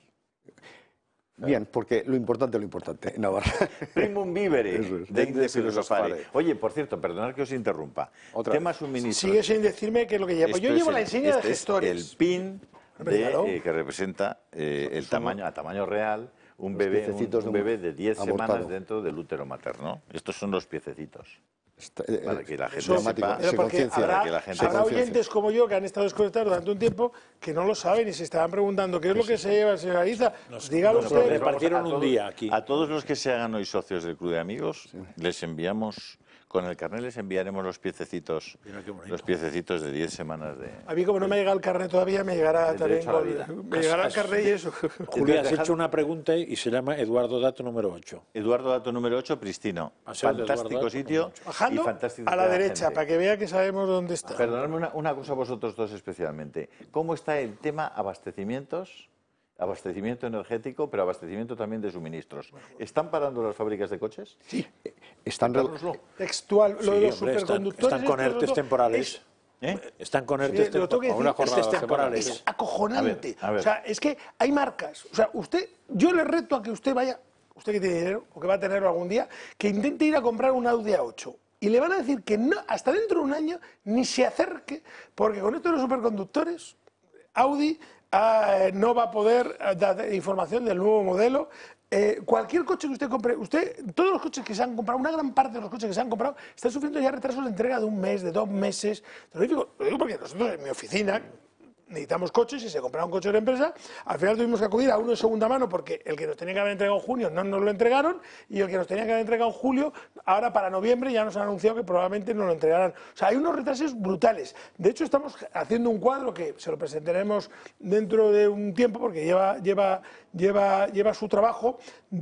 Bien, porque lo importante es lo importante, en Navarra. Primum vivere, Eso es. de, De de filosofare. filosofare. Oye, por cierto, perdonad que os interrumpa. Otra Tema vez. suministros. Sigue sin decirme qué es lo que lleva. Pues Esto yo es llevo el- la insignia este de es gestores. el pin Hombre, de, claro. eh, que representa eh, el tamaño, a tamaño real, un bebé, un, piececitos de un un bebé de diez abortado. semanas dentro del útero materno. Estos son los piececitos. Está- eh, Para que la gente Eso, sepa, pero se porque conciencia, habrá, que la gente habrá se conciencia. oyentes como yo que han estado desconectados durante un tiempo que no lo saben y se estaban preguntando qué es lo que se lleva, señora Ariza. Dígalo nos usted. repartieron Vamos, a un todos- día aquí. A todos los que se hagan hoy socios del Club de Amigos, les enviamos, con el carnet les enviaremos los piececitos, Mira qué bonito. los piececitos de diez semanas de... A mí como no me llega el carnet todavía, me llegará El también derecho a la con- vida. me llegará el carnet y eso. Julia, has Dejad- hecho una pregunta y se llama Eduardo Dato número ocho. Eduardo Dato número ocho, Pristino. Paseo de Eduardo Fantástico Dato, sitio número ocho. y Bajando fantástico a la de derecha, gente. para que vea que sabemos dónde está. Perdonadme una, una cosa vosotros dos especialmente. ¿Cómo está el tema abastecimientos? Abastecimiento energético, pero abastecimiento también de suministros. ¿Están parando las fábricas de coches? Sí, están re- Contárnoslo. textual, lo Sí, de los hombre, están, superconductores. están con estos ERTES otros- temporales. ¿Eh? Están con Sí, ERTES lo tengo que tempo- decir, una jornada ERTES a la semana. temporales. Es acojonante. A ver, a ver. O sea, es que hay marcas. O sea, usted, yo le reto a que usted vaya, usted que tiene dinero, o que va a tenerlo algún día, que intente ir a comprar un Audi A ocho. Y le van a decir que no, hasta dentro de un año ni se acerque, porque con esto de los superconductores, Audi ah, no va a poder eh, dar información del nuevo modelo. Eh, cualquier coche que usted compre, usted, todos los coches que se han comprado, una gran parte de los coches que se han comprado, están sufriendo ya retrasos de entrega de un mes, de dos meses. Te lo digo, lo digo porque nosotros en mi oficina necesitamos coches y se compraron coches de empresa. Al final tuvimos que acudir a uno de segunda mano porque el que nos tenía que haber entregado en junio no nos lo entregaron y el que nos tenía que haber entregado en julio, ahora para noviembre ya nos han anunciado que probablemente nos lo entregarán. O sea, hay unos retrasos brutales. De hecho, estamos haciendo un cuadro que se lo presentaremos dentro de un tiempo porque lleva, lleva, lleva, lleva su trabajo,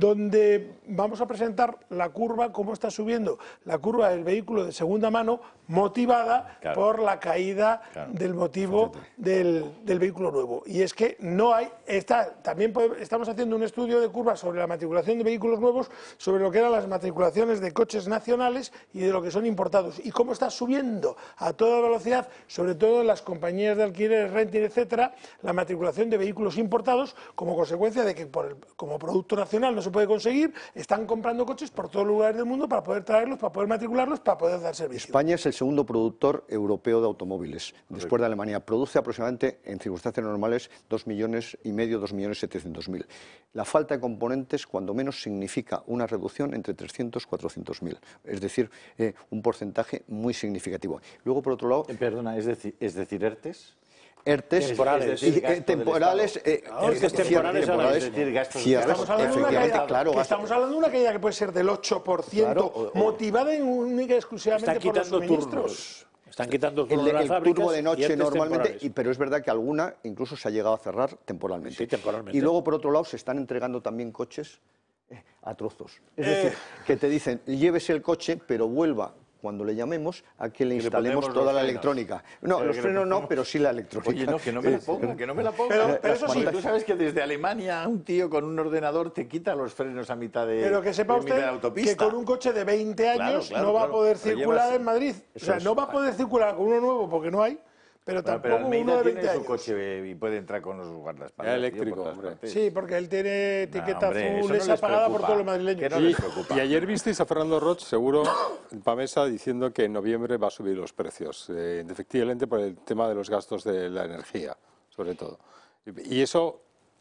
donde vamos a presentar la curva, cómo está subiendo la curva del vehículo de segunda mano motivada claro. por la caída claro. del motivo del Del, del vehículo nuevo. Y es que no hay, está, también podemos, estamos haciendo un estudio de curva sobre la matriculación de vehículos nuevos, sobre lo que eran las matriculaciones de coches nacionales y de lo que son importados, y cómo está subiendo a toda velocidad, sobre todo en las compañías de alquiler, renting, etcétera, la matriculación de vehículos importados, como consecuencia de que por el, como producto nacional no se puede conseguir, están comprando coches por todos los lugares del mundo para poder traerlos, para poder matricularlos, para poder dar servicio. España es el segundo productor europeo de automóviles, después de Alemania. Produce aproximadamente en circunstancias normales dos millones y medio, dos millones setecientos mil. La falta de componentes, cuando menos, significa una reducción entre trescientos y cuatrocientos mil, es decir, eh, un porcentaje muy significativo. Luego, por otro lado... Eh, perdona, ¿es decir, es decir ERTES? ERTES, temporales, y, eh, temporales, eh, no, es que temporales, temporales, es decir, gastos ciertos, estamos hablando efectivamente, caída, claro, que estamos hablando de una caída que puede ser del ocho por ciento, claro, o, motivada en única y exclusivamente por los suministros. Turnos. Están quitando el, el, el turbo de noche normalmente, y, pero es verdad que alguna incluso se ha llegado a cerrar temporalmente. Sí, temporalmente. Y luego, por otro lado, se están entregando también coches eh, a trozos. Es eh. decir, que te dicen, llévese el coche, pero vuelva cuando le llamemos a que le instalemos le toda la frenos. electrónica. No, pero los frenos no, pero sí la electrónica. Oye, no, que no me la ponga, que no me la ponga. Pero, pero eso sí, tú sabes que desde Alemania un tío con un ordenador te quita los frenos a mitad de Pero que sepa usted que con un coche de veinte años claro, claro, no va claro. a poder circular llevas... en Madrid. O sea, no va a poder circular con uno nuevo porque no hay. Pero bueno, tampoco pero uno de veinte tiene años. su coche y puede entrar con los guardaespaldas. Eléctrico, hombre. Sí, porque él tiene etiqueta no, hombre, azul, es apagada por todos los madrileños. No y, y ayer visteis a Fernando Roig, seguro, en Pamesa, diciendo que en noviembre va a subir los precios, eh, efectivamente por el tema de los gastos de la energía, sobre todo. Y eso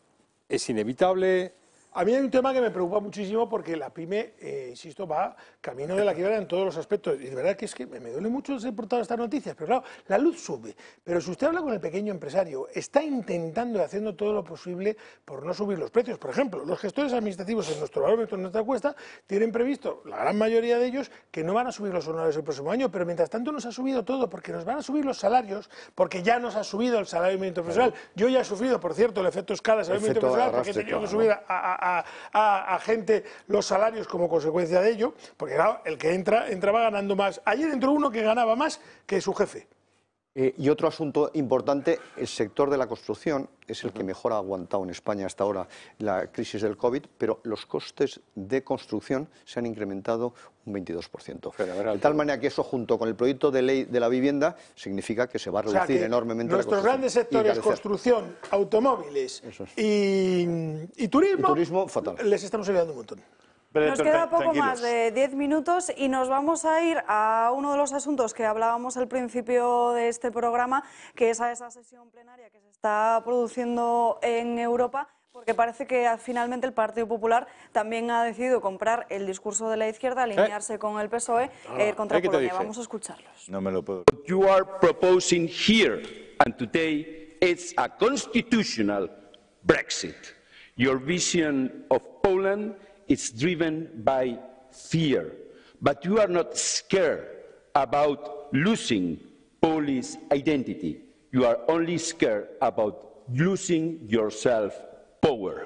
es inevitable. A mí hay un tema que me preocupa muchísimo porque la pyme, eh, insisto, va camino de la quiebra en todos los aspectos. Y de verdad que es que me duele mucho ser por todas estas noticias. Pero claro, la luz sube. Pero si usted habla con el pequeño empresario, está intentando y haciendo todo lo posible por no subir los precios. Por ejemplo, los gestores administrativos en nuestro barómetro, en nuestra encuesta, tienen previsto, la gran mayoría de ellos, que no van a subir los honorarios el próximo año. Pero mientras tanto nos ha subido todo, porque nos van a subir los salarios, porque ya nos ha subido el salario mínimo interprofesional. Yo ya he sufrido, por cierto, el efecto escala, salario mínimo interprofesional, porque he tenido que subir a, a A, a, a gente los salarios como consecuencia de ello, porque claro, el que entra, entraba ganando más. Ayer entró uno que ganaba más que su jefe. Eh, y otro asunto importante, el sector de la construcción es el que mejor ha aguantado en España hasta ahora la crisis del COVID, pero los costes de construcción se han incrementado un veintidós por ciento. De tal manera que eso, junto con el proyecto de ley de la vivienda, significa que se va a reducir o sea, enormemente nuestros la grandes sectores, construcción, automóviles es. y, y, turismo, y turismo fatal. Les estamos ayudando un montón. Pero, nos queda poco tranquilos. más de diez minutos y nos vamos a ir a uno de los asuntos que hablábamos al principio de este programa, que es a esa sesión plenaria que se está produciendo en Europa, porque parece que finalmente el Partido Popular también ha decidido comprar el discurso de la izquierda, alinearse ¿Eh? con el P S O E ah, eh, contra Polonia. Vamos a escucharlos. No me lo puedo. What you are proposing here and today is a constitutional Brexit. Your vision of Poland is driven by fear, but you are not scared about losing Polish identity. You are only scared about losing your self-power.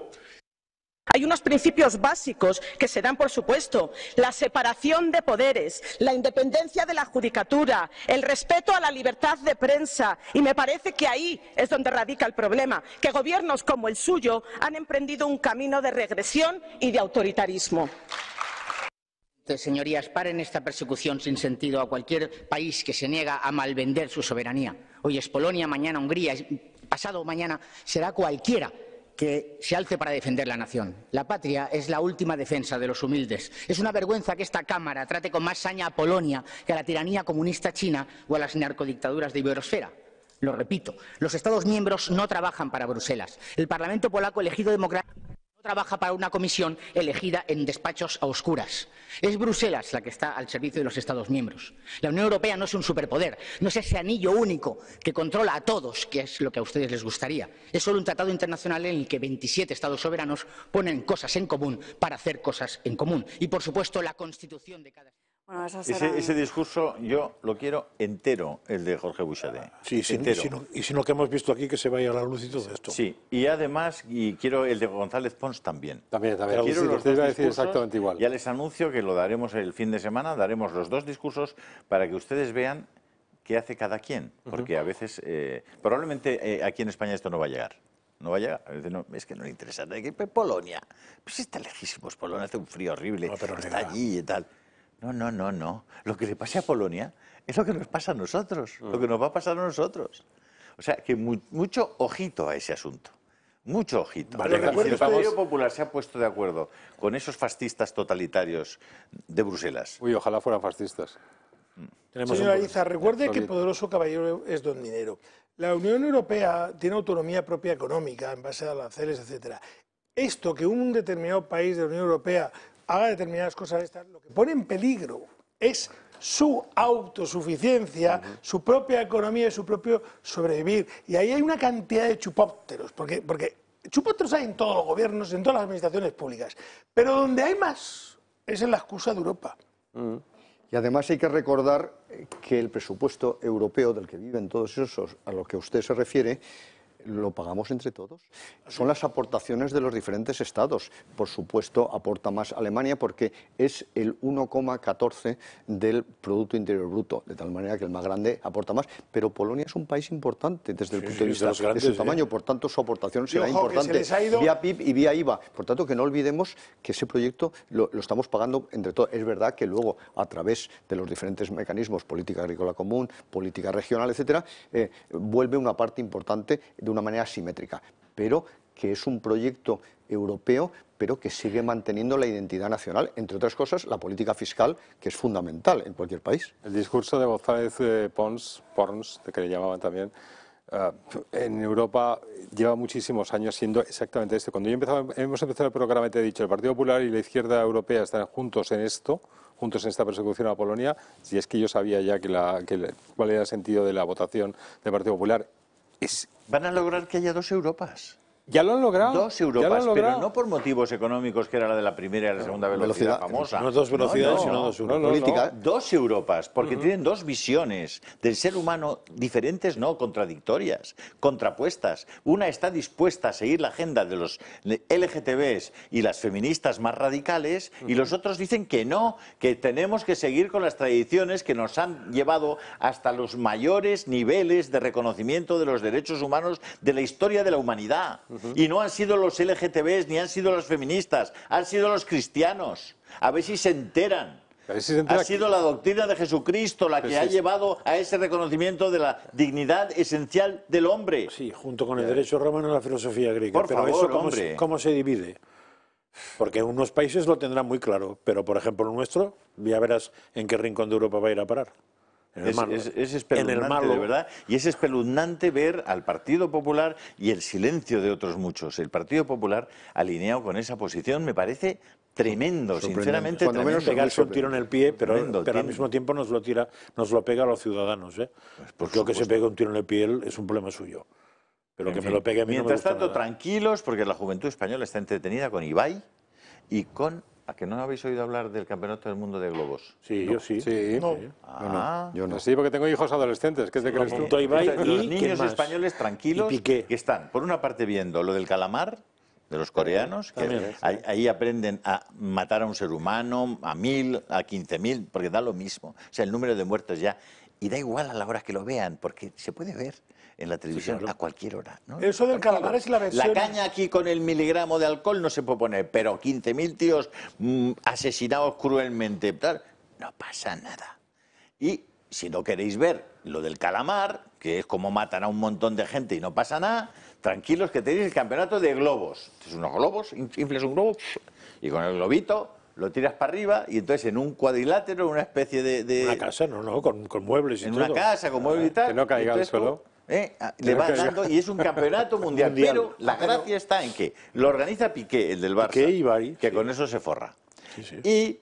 Hay unos principios básicos que se dan por supuesto: la separación de poderes, la independencia de la judicatura, el respeto a la libertad de prensa, y me parece que ahí es donde radica el problema, que gobiernos como el suyo han emprendido un camino de regresión y de autoritarismo. Señorías, paren esta persecución sin sentido a cualquier país que se niega a malvender su soberanía. Hoy es Polonia, mañana Hungría, pasado mañana será cualquiera que se alce para defender la nación. La patria es la última defensa de los humildes. Es una vergüenza que esta Cámara trate con más saña a Polonia que a la tiranía comunista china o a las narcodictaduras de Iberosfera. Lo repito, los Estados miembros no trabajan para Bruselas. El Parlamento polaco elegido democráticamente trabaja para una comisión elegida en despachos a oscuras. Es Bruselas la que está al servicio de los Estados miembros. La Unión Europea no es un superpoder, no es ese anillo único que controla a todos, que es lo que a ustedes les gustaría. Es solo un tratado internacional en el que veintisiete Estados soberanos ponen cosas en común para hacer cosas en común. Y, por supuesto, la Constitución de cada... Bueno, esas Ese, eran... ese discurso yo lo quiero entero, el de Jorge Buxadé. Sí, sí, y, si no, y si no que hemos visto aquí que se vaya a la luz y todo esto. Sí, y además, y quiero el de González Pons también. También, también. Quiero Sí, los usted dos iba a decir discursos. exactamente igual. Ya les anuncio que lo daremos el fin de semana, daremos los dos discursos para que ustedes vean qué hace cada quien. Porque uh-huh. a veces, eh, probablemente eh, aquí en España esto no va a llegar. No va a llegar. A veces no, es que no le interesa. Polonia. Pues está lejísimos. Polonia hace un frío horrible. No, pero está allí y tal. No, no, no, no. Lo que le pase a Polonia es lo que nos pasa a nosotros, mm. lo que nos va a pasar a nosotros. O sea, que mu mucho ojito a ese asunto. Mucho ojito. Vale, si el Partido Popular se ha puesto de acuerdo con esos fascistas totalitarios de Bruselas. Uy, ojalá fueran fascistas. Mm. Señora Iza, recuerde que poderoso caballero es don dinero. La Unión Europea tiene autonomía propia económica en base a aranceles, etcétera. Esto que un determinado país de la Unión Europea haga determinadas cosas estas, lo que pone en peligro es su autosuficiencia, uh-huh. su propia economía y su propio sobrevivir. Y ahí hay una cantidad de chupópteros, porque, porque chupópteros hay en todos los gobiernos, en todas las administraciones públicas, pero donde hay más es en la excusa de Europa. Uh-huh. Y además hay que recordar que el presupuesto europeo del que viven todos esos a los que usted se refiere, lo pagamos entre todos. Son las aportaciones de los diferentes estados. Por supuesto, aporta más Alemania porque es el uno coma catorce del Producto Interior Bruto, de tal manera que el más grande aporta más. Pero Polonia es un país importante desde el sí, punto de vista de, grandes, de su tamaño, ¿eh? Por tanto, su aportación será ojo, importante se ido... vía P I B y vía I V A. Por tanto, que no olvidemos que ese proyecto lo, lo estamos pagando entre todos. Es verdad que luego, a través de los diferentes mecanismos, política agrícola común, política regional, etcétera, eh, vuelve una parte importante de una manera asimétrica, pero que es un proyecto europeo, pero que sigue manteniendo la identidad nacional, entre otras cosas, la política fiscal, que es fundamental en cualquier país. El discurso de González eh, Pons, Pons, de que le llamaban también, uh, en Europa lleva muchísimos años siendo exactamente este. Cuando yo empezaba, hemos empezado el programa, te he dicho, el Partido Popular y la izquierda europea están juntos en esto, juntos en esta persecución a Polonia, si es que yo sabía ya que la, que la, cuál era el sentido de la votación del Partido Popular. Es... Van a lograr que haya dos Europas. Ya lo han logrado. Dos Europas, pero no por motivos económicos, que era la de la primera y la segunda velocidad, velocidad famosa. No dos velocidades, no, no, sino dos Europas. No, no, Política. No. Dos Europas, porque uh-huh. tienen dos visiones del ser humano diferentes, no, contradictorias, contrapuestas. Una está dispuesta a seguir la agenda de los L G T Bs y las feministas más radicales, uh-huh. y los otros dicen que no, que tenemos que seguir con las tradiciones que nos han llevado hasta los mayores niveles de reconocimiento de los derechos humanos de la historia de la humanidad. Uh-huh. Y no han sido los L G T Bs ni han sido los feministas, han sido los cristianos. A ver si se enteran. A ver si se entera ha sido que... la doctrina de Jesucristo la que sí, ha sí. llevado a ese reconocimiento de la dignidad esencial del hombre. Sí, junto con el derecho romano y la filosofía griega. Por pero favor, eso, ¿cómo, hombre. Se, ¿cómo se divide? Porque unos países lo tendrán muy claro, pero por ejemplo el nuestro, ya verás en qué rincón de Europa va a ir a parar. Es, es, es espeluznante, de verdad, y es espeluznante ver al Partido Popular y el silencio de otros muchos. El Partido Popular alineado con esa posición me parece tremendo, sinceramente. Cuando menos pegarse un tiro en el pie, pero, pero al mismo tiempo nos lo tira, nos lo pega a los ciudadanos, ¿eh? Pues porque lo que se pega un tiro en el pie es un problema suyo. Pero en que fin, me lo pegue a mí mientras no me tanto, nada. Tranquilos, porque la juventud española está entretenida con Ibai y con... ¿A que no habéis oído hablar del Campeonato del Mundo de Globos? Sí, no. yo sí. Sí. No. Ah. Yo no. Sí, porque tengo hijos adolescentes. ¿Qué te crees tú? Ibai, los y niños españoles tranquilos que están, por una parte, viendo lo del calamar de los coreanos, que También, sí. ahí, ahí aprenden a matar a un ser humano, a mil, a quince mil, porque da lo mismo. O sea, el número de muertos ya. Y da igual a la hora que lo vean, porque se puede ver en la televisión sí, claro. a cualquier hora, ¿no? Eso del calamar es la versión... La caña aquí con el miligramo de alcohol no se puede poner, pero quince mil tíos mmm, asesinados cruelmente, tal, no pasa nada. Y si no queréis ver lo del calamar, que es como matan a un montón de gente y no pasa nada, tranquilos que tenéis el campeonato de globos. Tienes unos globos, infles un globo y con el globito lo tiras para arriba y entonces en un cuadrilátero, una especie de... de... Una casa, no, no, con, con muebles y en todo. En una casa, con muebles y tal. Que no caiga al suelo. ¿eh? Le va dando, y es un campeonato mundial, mundial. Pero la gracia está en que lo organiza Piqué, el del Barça, Piqué y Bari, que sí. con eso se forra. Sí, sí. Y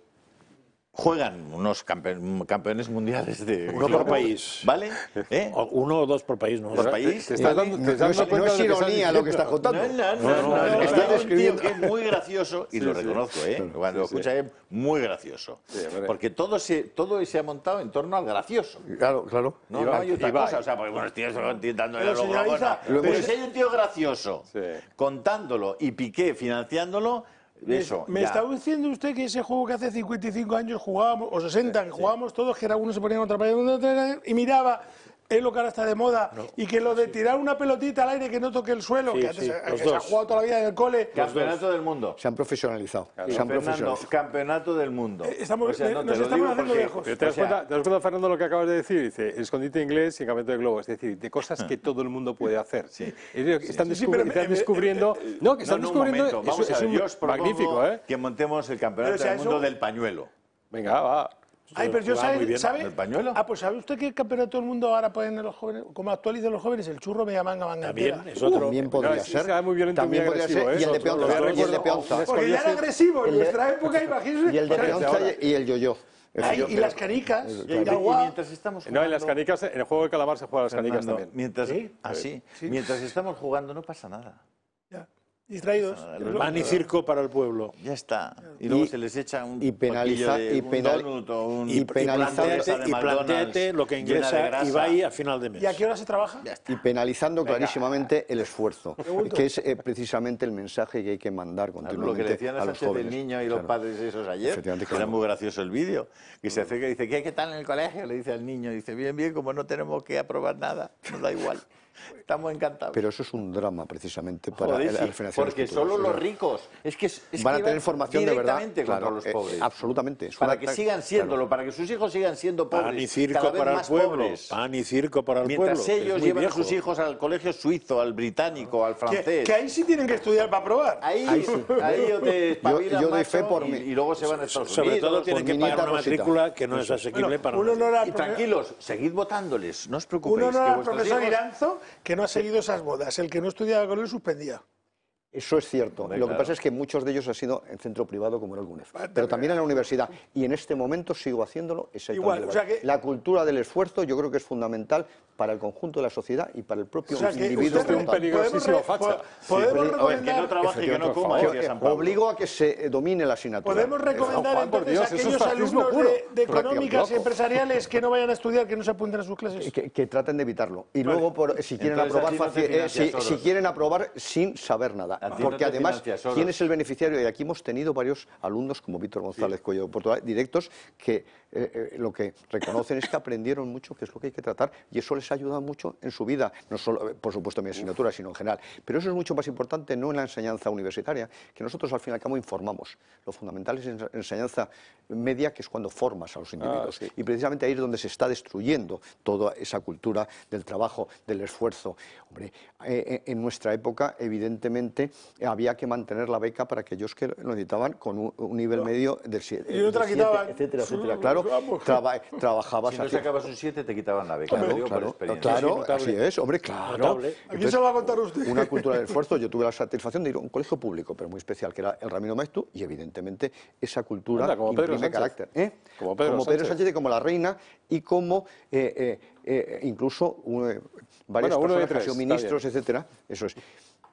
juegan unos campe campeones mundiales de... Uno por país. ¿Vale? ¿Eh? Uno o dos por país, ¿no? ¿Por país? Te estás dando, te estás dando no, no es ironía lo que estás contando. No, no, no. no, no, no estás es un tío describiendo. que es muy gracioso, y Sí, lo sí. reconozco, ¿eh? Sí, Cuando lo sí. escucha es muy gracioso. Sí, hombre. Porque todo se, todo se ha montado en torno al gracioso. Claro, claro. No, Ibai, no hay otra Ibai. cosa, o sea, porque bueno, tíos dándole a Pero, los señora globos, Isa, pero pero- si hay un tío gracioso Sí. contándolo y Piqué financiándolo, eso, Me ya. está diciendo usted que ese juego que hace cincuenta y cinco años jugábamos, o sesenta, que jugábamos todos, que era uno se ponía contra pared y miraba, es lo que ahora está de moda, no. Y que lo de tirar una pelotita al aire que no toque el suelo, Sí, que antes sí, se, los que se ha dos. jugado toda la vida en el cole. Campeonato del mundo. Se han profesionalizado. Claro. Se han Fernando, profesionalizado. campeonato del mundo. Eh, estamos- O sea, no, nos te lo estamos digo haciendo porque- viejos. Pero te das, o sea, cuenta, te das cuenta, Fernando, lo que acabas de decir. Dice, escondite inglés y campeonato de globo. Es decir, de cosas que todo el mundo puede hacer. Sí. Es decir, están, Sí, sí, descubri- pero me- están me- descubriendo... No, que están no, no, un descubriendo... momento, vamos es, a ver, es un yo os propongo magnífico, ¿eh? que montemos el campeonato Pero, o sea, del mundo eso- del pañuelo. Venga, va. Ay, pero yo Juega muy sabe, bien. ¿sabe? ¿El pañuelo? Ah, pues ¿sabe usted que el campeonato del mundo ahora ponen los jóvenes, como actualizan los jóvenes, el churro media manga manga También entera? es otro. También No, podría es- ser. es que muy violento, También muy podría agresivo, ser. ¿eh? Y el de Lo- peonza. lo- lo Y el de recuerdo- peonza. Porque ya era agresivo, en El de- nuestra época, imagínese. Y el de o sea, peonza ahora. y el yo-yo. ay, y las canicas, Y, y y agua. mientras estamos jugando... No, en las canicas, en el juego de calamar se juegan las canicas Fernando, también. Mientras, ¿Sí? así, Sí. mientras estamos jugando no pasa nada. Ya, distraídos. Pan y circo para el pueblo. Ya está. Y luego Y- se les echa un y penaliza- poquillo de y un penal- donut o un- y penalizar- una bolsa de Y McDonald's plantéate lo que llena de ingresa grasa. Ibai a final de mes. ¿Y a qué hora se trabaja? Y penalizando clarísimamente el esfuerzo, Pregunto. que es eh, precisamente el mensaje que hay que mandar Claro, continuamente lo que le decían a a los Sánchez del jóvenes. niño y los Claro. padres esos ayer, Efectivamente, que era claro. muy gracioso el vídeo, que se acerca y dice, ¿qué, qué tal en el colegio? Le dice al niño, dice, bien, bien, como no tenemos que aprobar nada, nos da igual, estamos encantados. Pero eso es un drama precisamente para Joder, las sí, generaciones porque futuras. solo los ricos, es que, es van que a tener van formación de verdad directamente contra claro, los eh, pobres. absolutamente. Es Para una que ta- sigan siéndolo, claro. para que sus hijos sigan siendo pobres. Pan y circo cada vez para el más pueblo. pobres. Pan y circo para el Mientras pueblo. que es ellos muy llevan viejo. a sus hijos al colegio suizo, al británico, al Que, francés. que ahí sí tienen que estudiar para probar. Ahí, Ahí sí. ahí yo te espabilan, yo doy macho, fe por y, mí. y luego se van a Estados Sobre Unidos. todo tienen por que mi pagar nieta una Rosita. matrícula que no es asequible Bueno, para un nosotros. honor al Y profe- tranquilos, seguid votándoles, no os preocupéis. un honor que al vuestros profesor hijos- Iranzo, que no ha seguido esas bodas. El que no estudiaba con él suspendía. Eso es cierto. Hombre, Lo que claro. pasa es que muchos de ellos han sido en centro privado como era el UNEF, pero también en la universidad. Y en este momento sigo haciéndolo exactamente Igual, igual. o sea que- La cultura del esfuerzo yo creo que es fundamental para el conjunto de la sociedad y para el propio O sea que individuo. usted- como tal. peligrosísimo podemos re- facha. po- Podemos Sí, A ver, que no recomendar, trabaje y que no Efectivamente, coma, yo, decía eh, San Pablo. obligo a que se domine la asignatura. podemos recomendar Juan, por entonces Dios, a eso es aquellos fascismo alumnos puro. de, de económicas Prácticamente y loco. empresariales que no vayan a estudiar, que no se apunten a sus clases. Que, que traten de evitarlo. Y luego, por, si quieren Entonces, aprobar, a ti no te faci- eh, financia si, Soros. si quieren aprobar sin saber nada. A ti no Porque te además, financia Soros. ¿quién es el beneficiario? Y aquí hemos tenido varios alumnos, como Víctor González Cuello de Portugal, directos, que eh, eh, lo que reconocen es que aprendieron mucho, que es lo que hay que tratar, y eso les ha ayudado mucho en su vida, no solo, eh, por supuesto, en mi asignatura, sino en general. Pero eso es mucho más importante, no en la enseñanza universitaria, que nosotros al fin y al cabo informamos. Lo fundamental es en la enseñanza media, que es cuando formas a los individuos. sí. Y precisamente ahí es donde se está destruyendo toda esa cultura del trabajo, del esfuerzo. Hombre, eh, eh, en nuestra época, evidentemente, eh, había que mantener la beca para aquellos que lo necesitaban con un, un nivel medio del siete, Y no te la quitaban. etcétera, etcétera. Claro, Vamos. traba- trabajabas Si no hacia- sacabas un siete, te quitaban la beca. lo Claro, digo por claro, experiencia. claro, Sí, notable. así es, hombre, claro. Notable. ¿A quién se lo va a contar usted? Una cultura del esfuerzo. Yo tuve la satisfacción de ir a un colegio público, pero muy especial, que era el Ramiro Maeztu, y evidentemente esa cultura Anda, como Pedro imprime Sánchez. carácter. ¿eh? Como Pedro Sánchez. Sánchez y como la reina, y como eh, eh, eh, incluso eh, varias Bueno, uno de personas que han tres, sido está ministros, bien. etcétera. Eso es.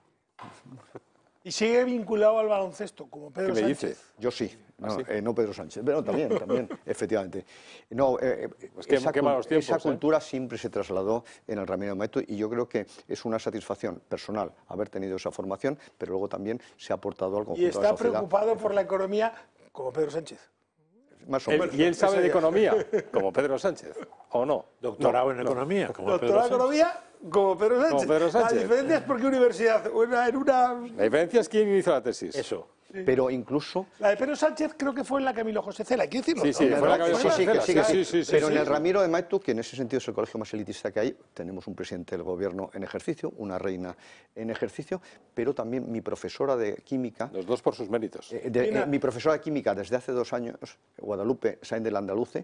Y sigue vinculado al baloncesto, como Pedro ¿Qué me Sánchez. dice? Yo sí, no, ¿Ah, sí? eh, no Pedro Sánchez, pero también, también, efectivamente. No, eh, eh, Pues qué- esa, qué cul- malos tiempos, esa ¿eh? cultura siempre se trasladó en el Ramiro Maeztu y yo creo que es una satisfacción personal haber tenido esa formación, pero luego también se ha aportado al conjunto Y de la está sociedad. preocupado por la economía, como Pedro Sánchez. Más o Él- menos. y él sabe Eso de ya. economía, como Pedro Sánchez, ¿o no? Doctorado en economía. Como Doctorado en Pedro Sánchez. economía, como Pedro Sánchez. Pedro Sánchez. La diferencia es porque universidad, una, en una... La diferencia es quién hizo la tesis. Eso. Pero incluso... La de Pedro Sánchez creo que fue en la Camilo José Cela, hay que decirlo. Sí, ¿no? sí, fue la Sí, cabeza sí, sí, que sí, que sí. Sí, sí, sí, Pero sí, en el sí. Ramiro de Maeztu, que en ese sentido es el colegio más elitista que hay, tenemos un presidente del gobierno en ejercicio, una reina en ejercicio, pero también mi profesora de química, Los dos por sus méritos. eh, de- Mira. eh, mi profesora de química desde hace dos años, Guadalupe Sainz del Andaluce,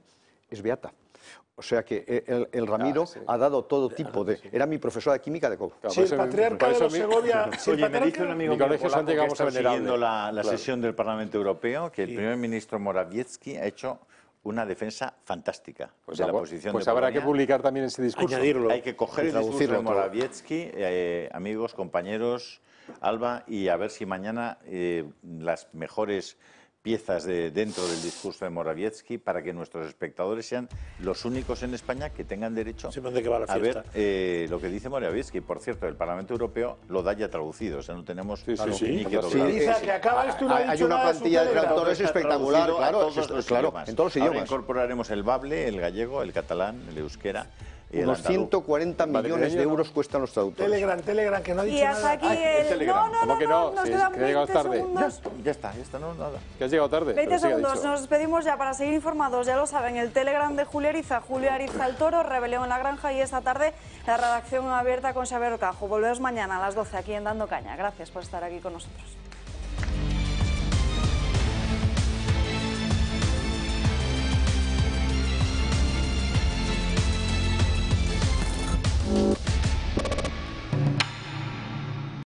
es beata. O sea que el, el Ramiro Ah, sí. ha dado todo tipo de... Era mi profesora de química de C O B. Claro, Si por el eso- patriarca por de eso los mi- Segovia... si el Oye, me dice un patriarca- amigo Mi mío colegio polaco Santiago que vamos a está venerable. siguiendo la, la Claro. sesión del Parlamento Europeo que el primer ministro Morawiecki ha hecho una defensa fantástica Pues, de la hago- posición pues de habrá que Polonia. publicar también ese discurso. Añadirlo. Hay que coger Y el discurso de traducirlo todo. Morawiecki, eh, amigos, compañeros, Alba, y a ver si mañana eh, las mejores piezas de, dentro del discurso de Morawiecki para que nuestros espectadores sean los únicos en España que tengan derecho Sepan de qué va la a ver fiesta. eh, lo que dice Morawiecki. Por cierto, el Parlamento Europeo lo da ya traducido, o sea, no tenemos Sí, sí, ni sí. que Sí, doblar. Dice que acaba esto y no ha Hay dicho una nada de su plantilla de Telegram. traductores Está espectacular, traducido a claro, todos es- los claro, idiomas. en todos los Ahora idiomas. incorporaremos el bable, el gallego, el catalán, el euskera y el Unos andaluz. ciento cuarenta millones de Madrileño, ¿no? euros cuestan los traductores. Telegram, Telegram, que no ha dicho Y hasta nada. aquí Ay, el el... Telegram. No, no, ¿Cómo no, que no, no? nos Si quedan es que ha llegado veinte tarde. segundos. Ya está, ya está, no, nada. Que has llegado tarde. veinte pero sí que ha segundos, dicho. nos despedimos ya para seguir informados, ya lo saben, el Telegram de Julio Ariza, Julio Ariza el Toro, Rebelión en la Granja y esta tarde la redacción abierta con Xavier Cajo. Volvemos mañana a las doce aquí en Dando Caña. Gracias por estar aquí con nosotros.